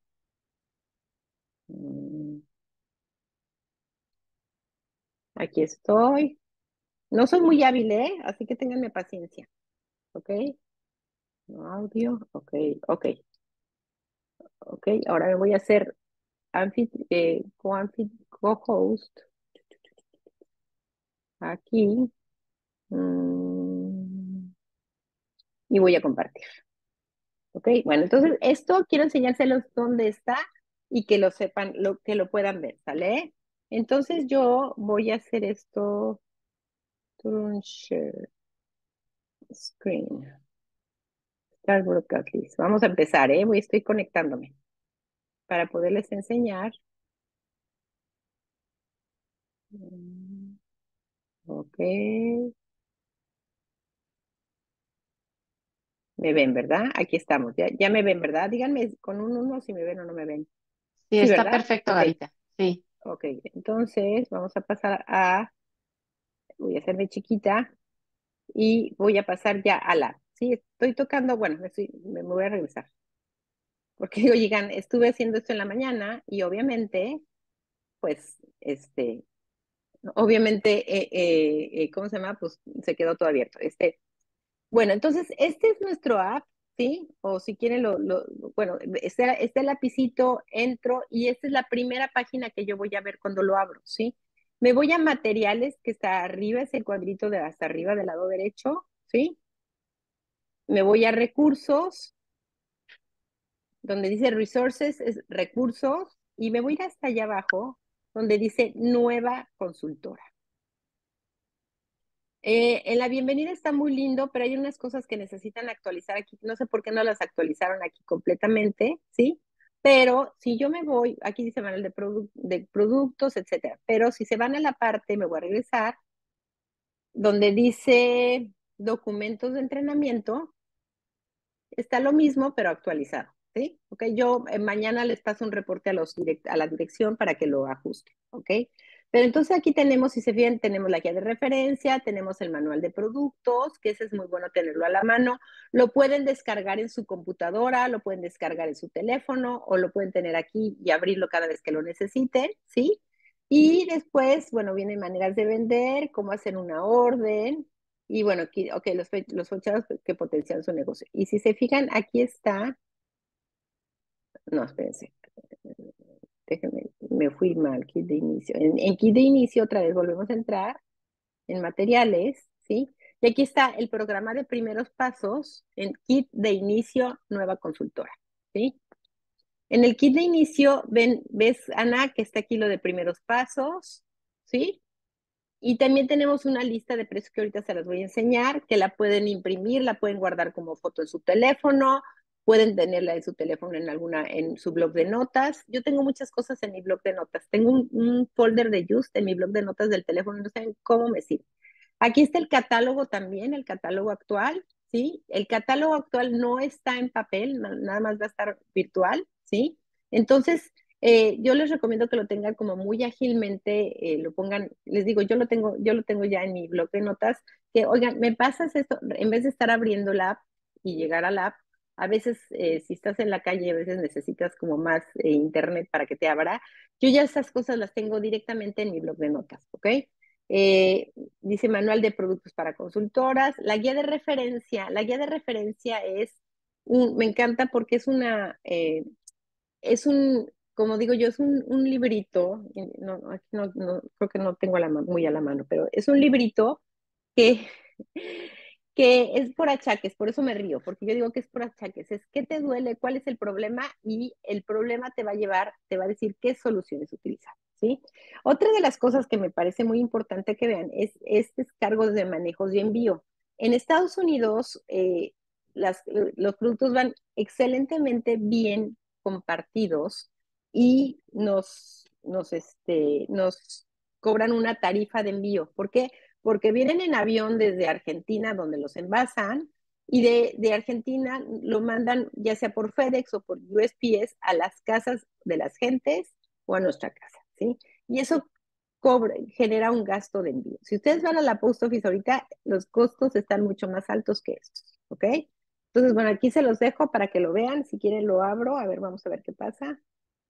Aquí estoy. No soy muy hábil, ¿eh? Así que ténganme paciencia. ¿Ok? No audio. Ok, ok. Ok, ahora me voy a hacer co-host. Aquí. Y voy a compartir. ¿Ok? Bueno, entonces esto quiero enseñárselos dónde está y que lo sepan, que lo puedan ver, ¿sale? Entonces yo voy a hacer esto. Turn share screen. Start broadcast list. Vamos a empezar, ¿eh? Estoy conectándome para poderles enseñar. Ok. Me ven, ¿verdad? Aquí estamos. Ya me ven, ¿verdad? Díganme con un 1 si me ven o no me ven. Sí, Sí, está ¿verdad? perfecto, Ok. Garita. Sí. Ok, entonces vamos a pasar a, voy a hacerme chiquita y voy a pasar ya a la, sí, estoy tocando, bueno, me voy a regresar. Porque, oigan, estuve haciendo esto en la mañana y obviamente, pues, obviamente, ¿cómo se llama? Pues se quedó todo abierto. Bueno, entonces, este es nuestro app, ¿sí? O si quieren, bueno, este lapicito, entro y esta es la primera página que yo voy a ver cuando lo abro, ¿sí? Me voy a materiales, que está arriba, es el cuadrito de hasta arriba del lado derecho, ¿sí? Me voy a recursos, donde dice resources, es recursos, y me voy a ir hasta allá abajo, donde dice nueva consultora. En la bienvenida está muy lindo, pero hay unas cosas que necesitan actualizar aquí. No sé por qué no las actualizaron aquí completamente, ¿sí? Pero si yo me voy, aquí dice manual de productos, etcétera. Pero si se van a la parte, me voy a regresar, donde dice documentos de entrenamiento, está lo mismo, pero actualizado, ¿sí? Ok, yo mañana les paso un reporte a la dirección para que lo ajuste, ¿ok? Pero entonces aquí tenemos, si se fijan, tenemos la guía de referencia, tenemos el manual de productos, que ese es muy bueno tenerlo a la mano. Lo pueden descargar en su computadora, lo pueden descargar en su teléfono o lo pueden tener aquí y abrirlo cada vez que lo necesiten, ¿sí? Y después, bueno, vienen maneras de vender, cómo hacer una orden, y bueno, aquí, ok, los fechados que potencian su negocio. Y si se fijan, aquí está, no, espérense, déjenme, me fui mal, kit de inicio. En kit de inicio, otra vez volvemos a entrar, en materiales, ¿sí? Y aquí está el programa de primeros pasos, en kit de inicio, nueva consultora, ¿sí? En el kit de inicio, ves, Ana, que está aquí lo de primeros pasos, ¿sí? Y también tenemos una lista de precios que ahorita se las voy a enseñar, que la pueden imprimir, la pueden guardar como foto en su teléfono, pueden tenerla en su teléfono en su blog de notas. Yo tengo muchas cosas en mi blog de notas. Tengo un folder de Just en mi blog de notas del teléfono, no saben cómo me sirve. Aquí está el catálogo también, el catálogo actual, ¿sí? El catálogo actual no está en papel, nada más va a estar virtual, ¿sí? Entonces, yo les recomiendo que lo tengan como muy ágilmente, lo pongan, les digo, yo lo tengo ya en mi blog de notas, que, oigan, me pasas esto, en vez de estar abriendo la app y llegar a la app, a veces, si estás en la calle, a veces necesitas como más internet para que te abra. Yo ya esas cosas las tengo directamente en mi blog de notas, ¿ok? Dice manual de productos para consultoras. La guía de referencia me encanta porque como digo yo, es un librito, no, aquí no, creo que no tengo muy a la mano, pero es un librito que, que es por achaques, por eso me río, porque yo digo que es por achaques, es qué te duele, cuál es el problema y el problema te va a decir qué soluciones utilizar, ¿sí? Otra de las cosas que me parece muy importante que vean es estos cargos de manejos y envío. En Estados Unidos, los productos van excelentemente bien compartidos y nos cobran una tarifa de envío. ¿Por qué? Porque vienen en avión desde Argentina, donde los envasan, y de Argentina lo mandan ya sea por FedEx o por USPS a las casas de las gentes o a nuestra casa, ¿sí? Y eso genera un gasto de envío. Si ustedes van a la post office ahorita, los costos están mucho más altos que estos, ¿ok? Entonces, bueno, aquí se los dejo para que lo vean. Si quieren lo abro. A ver, vamos a ver qué pasa.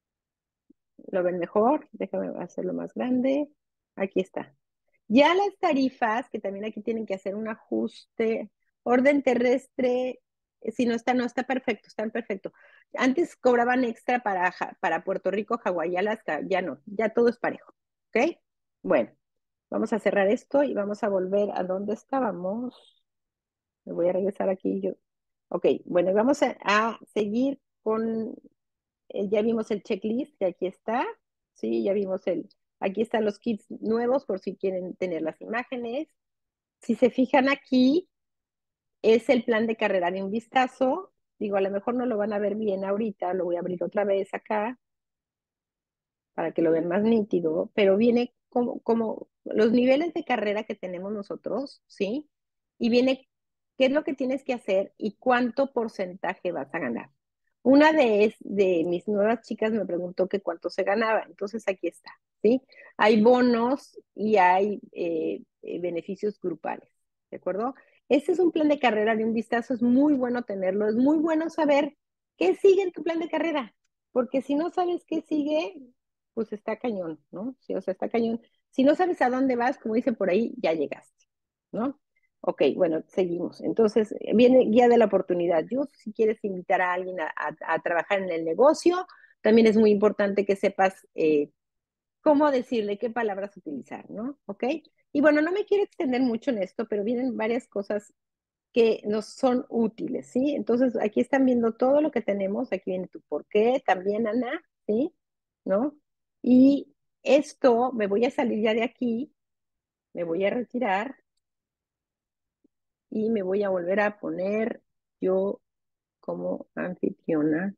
¿Lo ven mejor? Déjame hacerlo más grande. Aquí está. Ya las tarifas, que también aquí tienen que hacer un ajuste. Orden terrestre, si no está, no está perfecto, está perfecto. Antes cobraban extra para Puerto Rico, Hawái, Alaska, ya no, ya todo es parejo. ¿Ok? Bueno, vamos a cerrar esto y vamos a volver a donde estábamos. Me voy a regresar aquí yo. Ok, bueno, vamos a seguir con, ya vimos el checklist, que aquí está, ¿sí? Ya vimos aquí están los kits nuevos por si quieren tener las imágenes. Si se fijan aquí, es el plan de carrera de un vistazo. Digo, a lo mejor no lo van a ver bien ahorita, lo voy a abrir otra vez acá para que lo vean más nítido, pero viene como los niveles de carrera que tenemos nosotros, ¿sí? Y viene qué es lo que tienes que hacer y cuánto porcentaje vas a ganar. Una de mis nuevas chicas me preguntó que cuánto se ganaba, entonces aquí está, ¿sí? Hay bonos y hay beneficios grupales, ¿de acuerdo? Este es un plan de carrera de un vistazo, es muy bueno tenerlo, es muy bueno saber qué sigue en tu plan de carrera, porque si no sabes qué sigue, pues está cañón, ¿no? Sí, o sea, está cañón. Si no sabes a dónde vas, como dicen por ahí, ya llegaste, ¿no? Ok, bueno, seguimos. Entonces, viene guía de la oportunidad. Yo, si quieres invitar a alguien a trabajar en el negocio, también es muy importante que sepas cómo decirle, qué palabras utilizar, ¿no? Ok. Y bueno, no me quiero extender mucho en esto, pero vienen varias cosas que nos son útiles, ¿sí? Entonces, aquí están viendo todo lo que tenemos. Aquí viene tu por qué también, Ana, ¿sí? ¿No? Y esto, me voy a salir ya de aquí, me voy a retirar y me voy a volver a poner yo como anfitriona.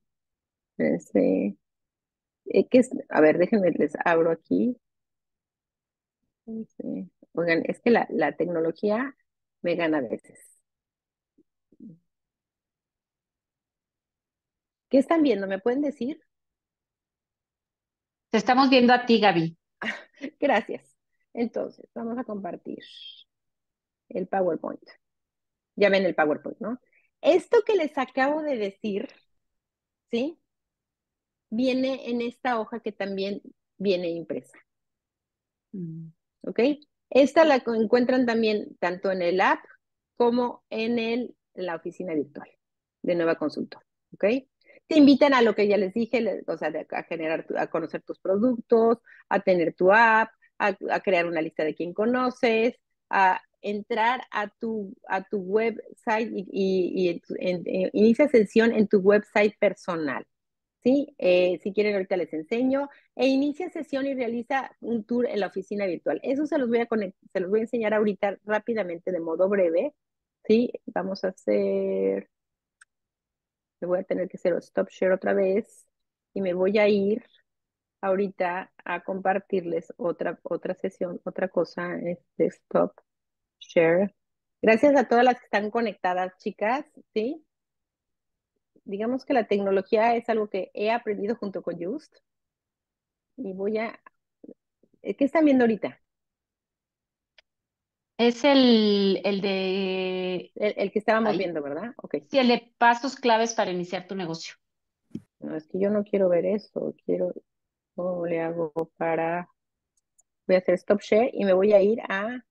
A ver, déjenme, les abro aquí. Oigan, es que la tecnología me gana a veces. ¿Qué están viendo? ¿Me pueden decir? Te estamos viendo a ti, Gaby. Gracias. Entonces, vamos a compartir el PowerPoint. Ya ven el PowerPoint, ¿no? Esto que les acabo de decir, ¿sí? Viene en esta hoja que también viene impresa. ¿Ok? Esta la encuentran también tanto en el app como en la oficina virtual de Nueva Consultor. ¿Ok? Te invitan a lo que ya les dije, o sea, a conocer tus productos, a tener tu app, a crear una lista de quién conoces, a entrar a tu website y inicia sesión en tu website personal. ¿Sí? Si quieren, ahorita les enseño. E inicia sesión y realiza un tour en la oficina virtual. Eso se los voy a enseñar ahorita rápidamente, de modo breve. ¿Sí? Vamos a hacer. Me voy a tener que hacer stop share otra vez. Y me voy a ir ahorita a compartirles otra sesión, otra cosa. Stop share. Gracias a todas las que están conectadas, chicas. ¿Sí? Digamos que la tecnología es algo que he aprendido junto con Just. Y ¿qué están viendo ahorita? Es el de... El que estábamos viendo, ¿verdad? Ok. Sí, el de pasos claves para iniciar tu negocio. No, es que yo no quiero ver eso. ¿Cómo le hago voy a hacer stop share y me voy a ir a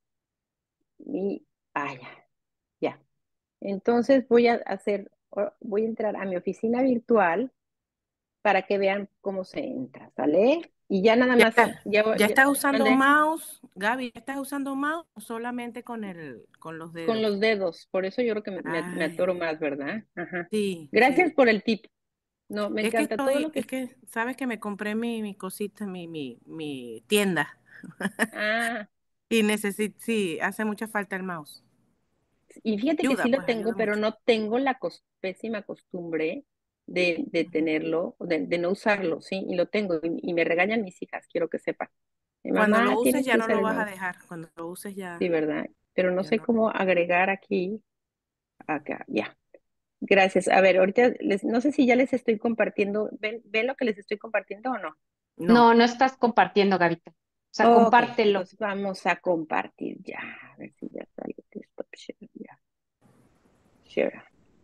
ya. Entonces voy a entrar a mi oficina virtual para que vean cómo se entra, ¿sale? Y ya nada más. ¿Ya estás usando ¿Mande? mouse, Gaby? ¿Ya estás usando mouse o solamente con los dedos? Con los dedos, por eso yo creo que me atoro más, ¿verdad? Ajá. Sí. Gracias Sí. por el tip. No, me Es que encanta todo lo que... es que, sabes que me compré mi cosita, mi tienda. Ah, Y sí, hace mucha falta el mouse. y fíjate que sí Ayuda, lo pues tengo, ayuda pero mucho. no tengo la pésima costumbre de tenerlo, de no usarlo, ¿sí? Y lo tengo, y me regañan mis hijas, quiero que sepan. Mi Cuando mamá, lo uses tienes ya que no usar lo el vas a nuevo. dejar. Cuando lo uses ya, Sí, ¿verdad? Pero no ya sé no. cómo agregar aquí, acá, ya. Gracias. A ver, ahorita no sé si ya les estoy compartiendo. ¿Ven lo que les estoy compartiendo o no? No. No, no estás compartiendo, Gavita. O sea, Ok, compártelo. entonces vamos a compartir ya. A ver si ya sale de stop share. Ya. Share.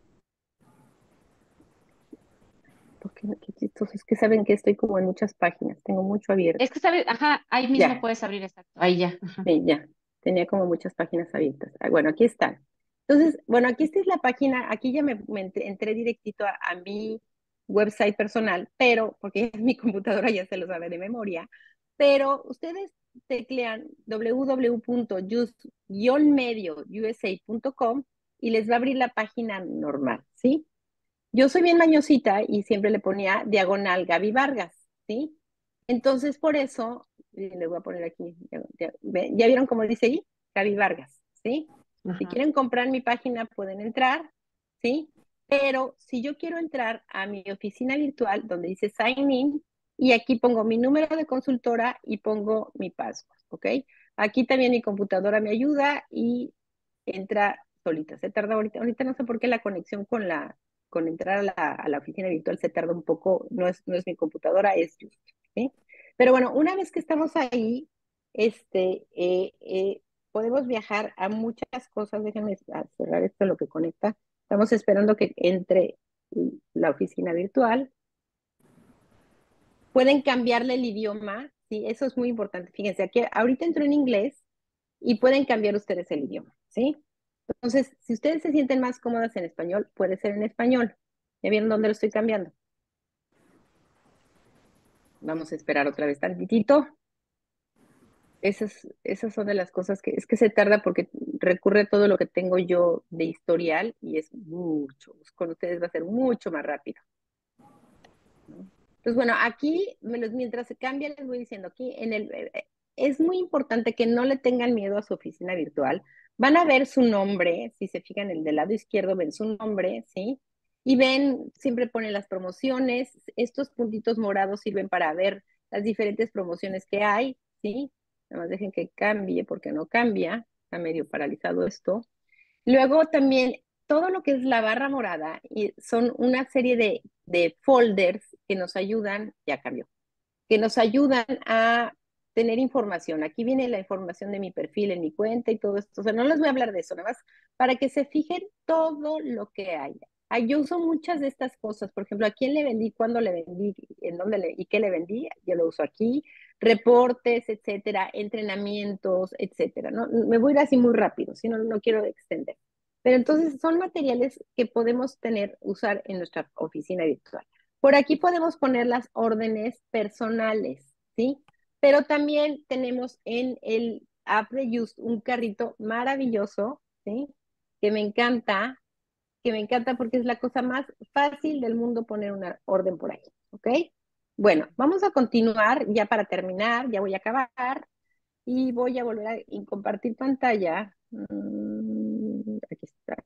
Porque qué chistoso. Es que saben que estoy como en muchas páginas. Tengo mucho abierto. Es que, ¿sabes? Ajá, ahí mismo Ya, puedes abrir, exacto. Ahí ya. Ajá. sí, ya. Tenía como muchas páginas abiertas. Ah, bueno, aquí están. Entonces, bueno, aquí esta es la página. Aquí ya entré directito a mi website personal, pero, porque mi computadora ya se lo sabe de memoria, pero ustedes teclean www.just-mediousa.com y les va a abrir la página normal, ¿sí? Yo soy bien mañosita y siempre le ponía diagonal Gaby Vargas, ¿sí? Entonces, por eso, le voy a poner aquí, ¿ya vieron cómo dice ahí? Gaby Vargas, ¿sí? Si Ajá. quieren comprar mi página, pueden entrar, ¿sí? Pero si yo quiero entrar a mi oficina virtual, donde dice Sign In, y aquí pongo mi número de consultora y pongo mi password, ¿ok? Aquí también mi computadora me ayuda y entra solita. Se tarda ahorita no sé por qué la conexión con entrar a la oficina virtual se tarda un poco, no es mi computadora, es Just, ¿sí? Pero bueno, una vez que estamos ahí, podemos viajar a muchas cosas. Déjenme cerrar esto, lo que conecta. Estamos esperando que entre la oficina virtual. Pueden cambiarle el idioma, ¿sí? Eso es muy importante. Fíjense, aquí ahorita entró en inglés y pueden cambiar ustedes el idioma, ¿sí? Entonces, si ustedes se sienten más cómodas en español, puede ser en español. ¿Ya vieron dónde lo estoy cambiando? Vamos a esperar otra vez tantitito. Esas son de las cosas que es que se tarda porque recurre a todo lo que tengo yo de historial y es mucho. Con ustedes va a ser mucho más rápido, ¿no? Entonces, bueno, aquí, mientras se cambia, les voy diciendo aquí, es muy importante que no le tengan miedo a su oficina virtual. Van a ver su nombre, si se fijan, el del lado izquierdo ven su nombre, ¿sí? Y ven, siempre ponen las promociones, estos puntitos morados sirven para ver las diferentes promociones que hay, ¿sí? Nada más dejen que cambie porque no cambia, está medio paralizado esto. Luego también todo lo que es la barra morada y son una serie de folders que nos ayudan, ya cambió, que nos ayudan a tener información. Aquí viene la información de mi perfil en mi cuenta y todo esto. O sea, no les voy a hablar de eso, nada más para que se fijen todo lo que hay. Yo uso muchas de estas cosas. Por ejemplo, a quién le vendí, cuándo le vendí, en dónde y qué le vendí. Yo lo uso aquí. Reportes, etcétera, entrenamientos, etcétera. ¿No? Me voy a ir así muy rápido, si no, no quiero extender. Pero entonces son materiales que podemos usar en nuestra oficina virtual. Por aquí podemos poner las órdenes personales, ¿sí? Pero también tenemos en el app de Just un carrito maravilloso, ¿sí? Que me encanta porque es la cosa más fácil del mundo poner una orden por ahí, ¿ok? Bueno, vamos a continuar ya para terminar, ya voy a acabar y voy a volver a compartir pantalla. Aquí está.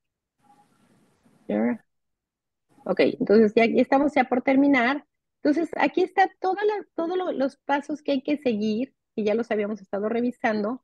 Share. Ok, entonces ya estamos ya por terminar. Entonces, aquí está todos los pasos que hay que seguir, que ya los habíamos estado revisando,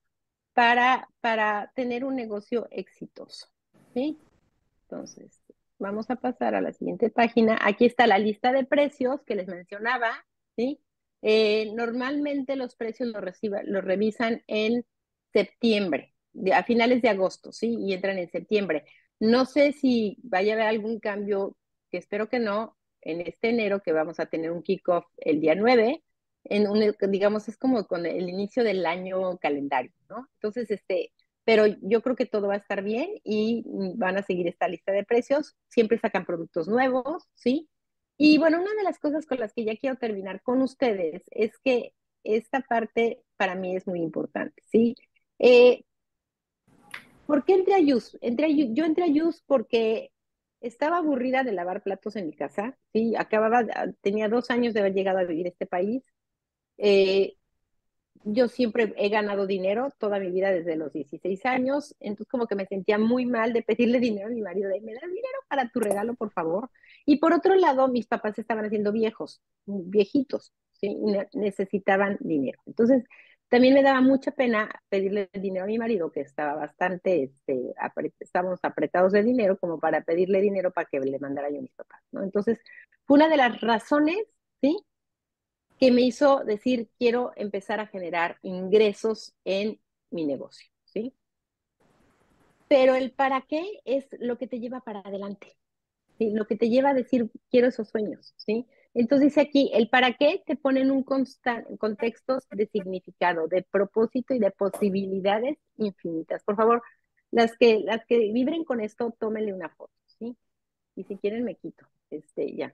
para tener un negocio exitoso, ¿sí? Entonces, vamos a pasar a la siguiente página. Aquí está la lista de precios que les mencionaba, ¿sí? Normalmente los precios los revisan en septiembre, a finales de agosto, ¿sí? Y entran en septiembre. No sé si vaya a haber algún cambio, que espero que no, en este enero, que vamos a tener un kickoff el día 9, digamos, es como con el inicio del año calendario, ¿no? Entonces, pero yo creo que todo va a estar bien y van a seguir esta lista de precios. Siempre sacan productos nuevos, ¿sí? Y bueno, una de las cosas con las que ya quiero terminar con ustedes es que esta parte para mí es muy importante, ¿sí? Eh, ¿Por qué entré a Yus? Yo entré a Yus porque estaba aburrida de lavar platos en mi casa, ¿sí? Tenía 2 años de haber llegado a vivir a este país. Eh, yo siempre he ganado dinero toda mi vida desde los 16 años, entonces como que me sentía muy mal de pedirle dinero a mi marido, de, ¿me das dinero para tu regalo, por favor? Y por otro lado, mis papás estaban haciendo viejos, viejitos, ¿sí? Y necesitaban dinero. Entonces, también me daba mucha pena pedirle dinero a mi marido, que estaba bastante, estábamos apretados de dinero, como para pedirle dinero para que le mandara yo a mis papás, ¿no? Entonces, fue una de las razones, ¿sí? Que me hizo decir, quiero empezar a generar ingresos en mi negocio, ¿sí? Pero el para qué es lo que te lleva para adelante, ¿sí? Lo que te lleva a decir, quiero esos sueños, ¿sí? Entonces dice aquí, el para qué te pone en un contextos de significado, de propósito y de posibilidades infinitas. Por favor, las que vibren con esto, tómenle una foto, ¿sí? Y si quieren me quito, ya.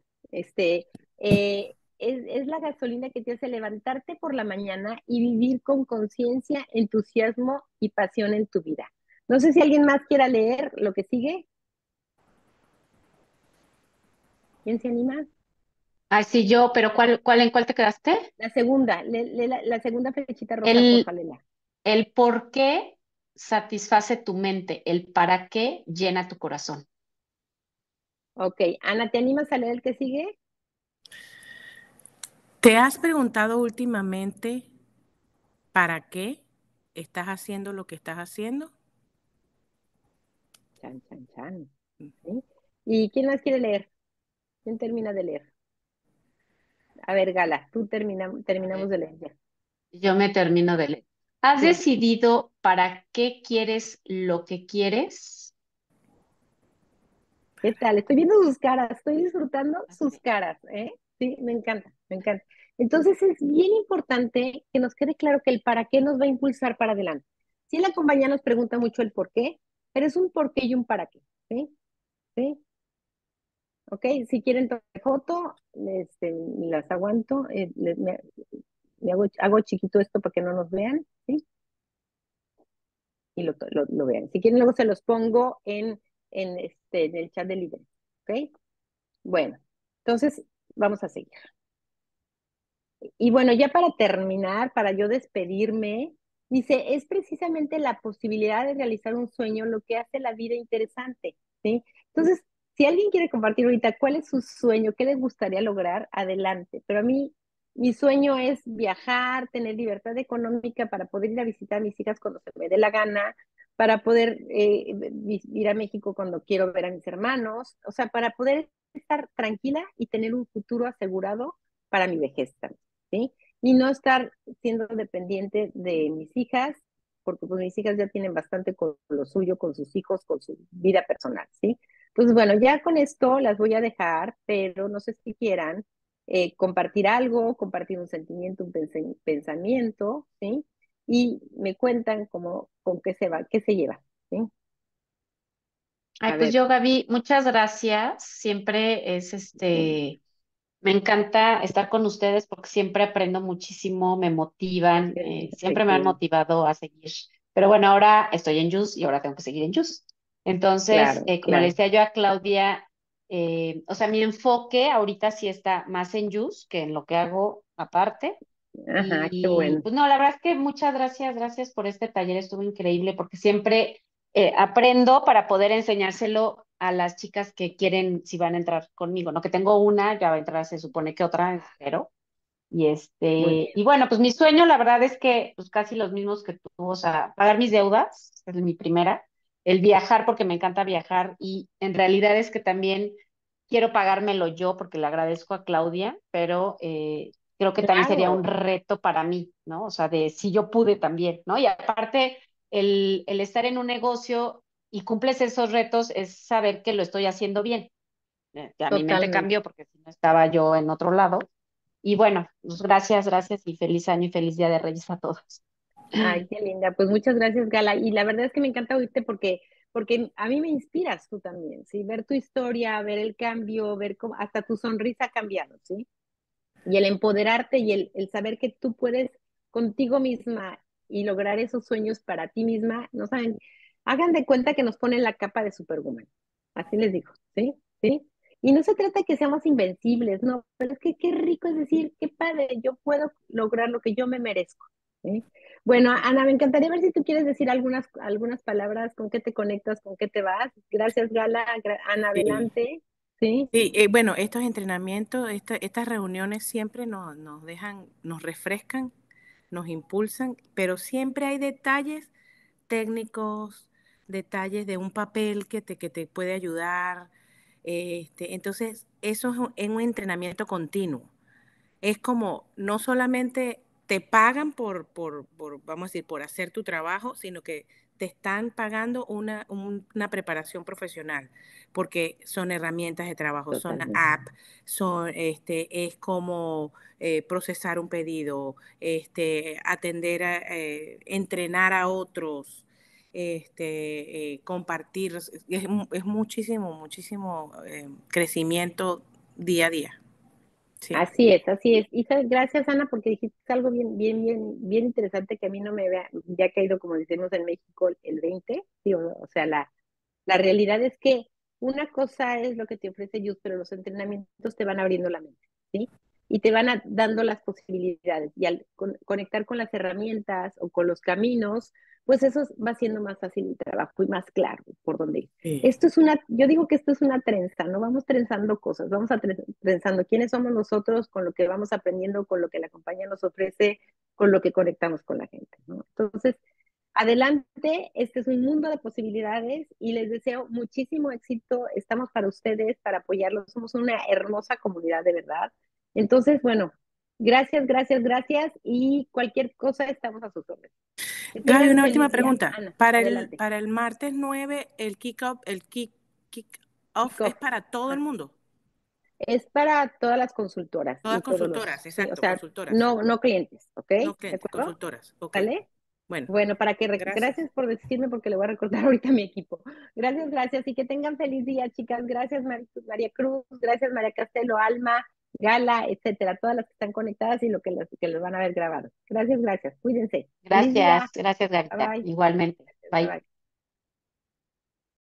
Es la gasolina que te hace levantarte por la mañana y vivir con conciencia, entusiasmo y pasión en tu vida. No sé si alguien más quiera leer lo que sigue. ¿Quién se anima? Ay, sí, yo, pero ¿en cuál te quedaste? La segunda, la segunda flechita roja, El, porfa, Lela. el por qué satisface tu mente, el para qué llena tu corazón. Ok, Ana, ¿te animas a leer el que sigue? ¿Te has preguntado últimamente para qué estás haciendo lo que estás haciendo? Chan, chan, chan. ¿Sí? ¿Y quién más quiere leer? ¿Quién termina de leer? A ver, Gala, tú terminamos de leer ya. Yo me termino de leer. ¿Has Sí. decidido para qué quieres lo que quieres? ¿Qué tal? Estoy viendo sus caras, estoy disfrutando sus caras, ¿eh? Sí, me encanta, me encanta. Entonces es bien importante que nos quede claro que el para qué nos va a impulsar para adelante. Sí, la compañía nos pregunta mucho el por qué, pero es un por qué y un para qué, ¿sí? ¿Sí? Ok, si quieren tomar foto, las aguanto, me hago chiquito esto para que no nos vean, ¿sí? Y lo vean. Si quieren, luego se los pongo en el chat de líder, ¿ok? Bueno, entonces vamos a seguir. Y bueno, ya para terminar, para yo despedirme, dice, es precisamente la posibilidad de realizar un sueño lo que hace la vida interesante, ¿sí? Entonces, si alguien quiere compartir ahorita cuál es su sueño, qué le gustaría lograr, adelante. Pero a mí, mi sueño es viajar, tener libertad económica para poder ir a visitar a mis hijas cuando se me dé la gana, para poder ir a México cuando quiero ver a mis hermanos, o sea, para poder estar tranquila y tener un futuro asegurado para mi vejez también, ¿sí? Y no estar siendo dependiente de mis hijas, porque pues mis hijas ya tienen bastante con lo suyo, con sus hijos, con su vida personal, ¿sí? Entonces, bueno, ya con esto las voy a dejar, pero no sé si quieran compartir algo, compartir un sentimiento, un pensamiento, ¿sí? Y me cuentan cómo, con qué se va, qué se lleva, ¿sí? Ay, A pues ver. yo, Gaby, muchas gracias. Siempre es me encanta estar con ustedes porque siempre aprendo muchísimo, me motivan, Qué lindo, te siempre me han quiero. motivado a seguir. Pero bueno, ahora estoy en JUS y ahora tengo que seguir en JUS. Entonces, Claro, como le claro. decía yo a Claudia, o sea, mi enfoque ahorita sí está más en JUS que en lo que hago aparte. Ajá, qué Y bueno. pues no, la verdad es que muchas gracias, gracias por este taller, estuvo increíble porque siempre aprendo para poder enseñárselo a las chicas que quieren, si van a entrar conmigo, ¿no? Que tengo una, ya va a entrar, se supone que otra, espero. Y Muy bien. y bueno, pues mi sueño, la verdad es que, pues casi los mismos que tú, o sea, pagar mis deudas, es mi primera, el viajar porque me encanta viajar y en realidad es que también quiero pagármelo yo porque le agradezco a Claudia, pero creo que también sería un Claro, reto para mí, ¿no? O sea, de si yo pude también, ¿no? Y aparte, el estar en un negocio y cumples esos retos es saber que lo estoy haciendo bien. Ya mi mente totalmente. cambió porque si no estaba yo en otro lado. Y bueno, pues gracias, gracias y feliz año y feliz Día de Reyes a todos. Ay, qué linda. Pues muchas gracias, Gala. Y la verdad es que me encanta oírte porque a mí me inspiras tú también, ¿sí? Ver tu historia, ver el cambio, ver cómo hasta tu sonrisa ha cambiado, ¿sí? Y el empoderarte y el saber que tú puedes contigo misma y lograr esos sueños para ti misma, no saben, hagan de cuenta que nos ponen la capa de Superwoman. Así les digo, ¿sí? ¿Sí? Y no se trata de que seamos invencibles, no, pero es que qué rico es decir, qué padre, yo puedo lograr lo que yo me merezco, ¿sí? Bueno, Ana, me encantaría ver si tú quieres decir algunas palabras, con qué te conectas, con qué te vas. Gracias, Gala. Ana, Sí. adelante. Sí, Sí, bueno, estos entrenamientos, estas reuniones siempre nos dejan, nos refrescan, nos impulsan, pero siempre hay detalles técnicos, detalles de un papel que te puede ayudar. Entonces, eso es un entrenamiento continuo. Es como no solamente te pagan vamos a decir, por hacer tu trabajo, sino que te están pagando una preparación profesional, porque son herramientas de trabajo, son totalmente. apps, es como procesar un pedido, atender entrenar a otros, compartir, es muchísimo, muchísimo crecimiento día a día. Sí. Así es, así es. Y gracias, Ana, porque dijiste algo bien, bien, bien, bien interesante que a mí no me había ya caído, como decimos en México, el 20. Sí, o sea, la realidad es que una cosa es lo que te ofrece Youth, pero los entrenamientos te van abriendo la mente, ¿sí? Y te van dando las posibilidades. Y al conectar con las herramientas o con los caminos, pues eso va haciendo más fácil el trabajo y más claro por dónde ir. Sí. Esto es yo digo que esto es una trenza, ¿no? Vamos trenzando cosas, vamos trenzando quiénes somos nosotros con lo que vamos aprendiendo, con lo que la compañía nos ofrece, con lo que conectamos con la gente, ¿no? Entonces, adelante, este es un mundo de posibilidades y les deseo muchísimo éxito. Estamos para ustedes, para apoyarlos. Somos una hermosa comunidad de verdad. Entonces, bueno, gracias, gracias, gracias y cualquier cosa estamos a sus órdenes. Que Gaby, tengan una última feliz día. pregunta. Ana, Para adelante. el martes 9, kick off es Kickoff. para todo el Ah, mundo. es para todas las consultoras Todas y todos los, consultoras, sí, o exacto, sea, consultoras. no clientes, ¿ok? No ¿De clientes, acuerdo? consultoras. Ok. ¿Sale? Bueno, Bueno, gracias. gracias por decirme porque le voy a recordar ahorita a mi equipo. Gracias, gracias y que tengan feliz día, chicas. Gracias, María Cruz, gracias, María Castelo, Alma, Gala, etcétera, todas las que están conectadas y lo que los van a ver grabado. Gracias, gracias. Cuídense. Feliz día. Gracias, gracias, Bye Garita. bye. Igualmente. Bye Bye. bye.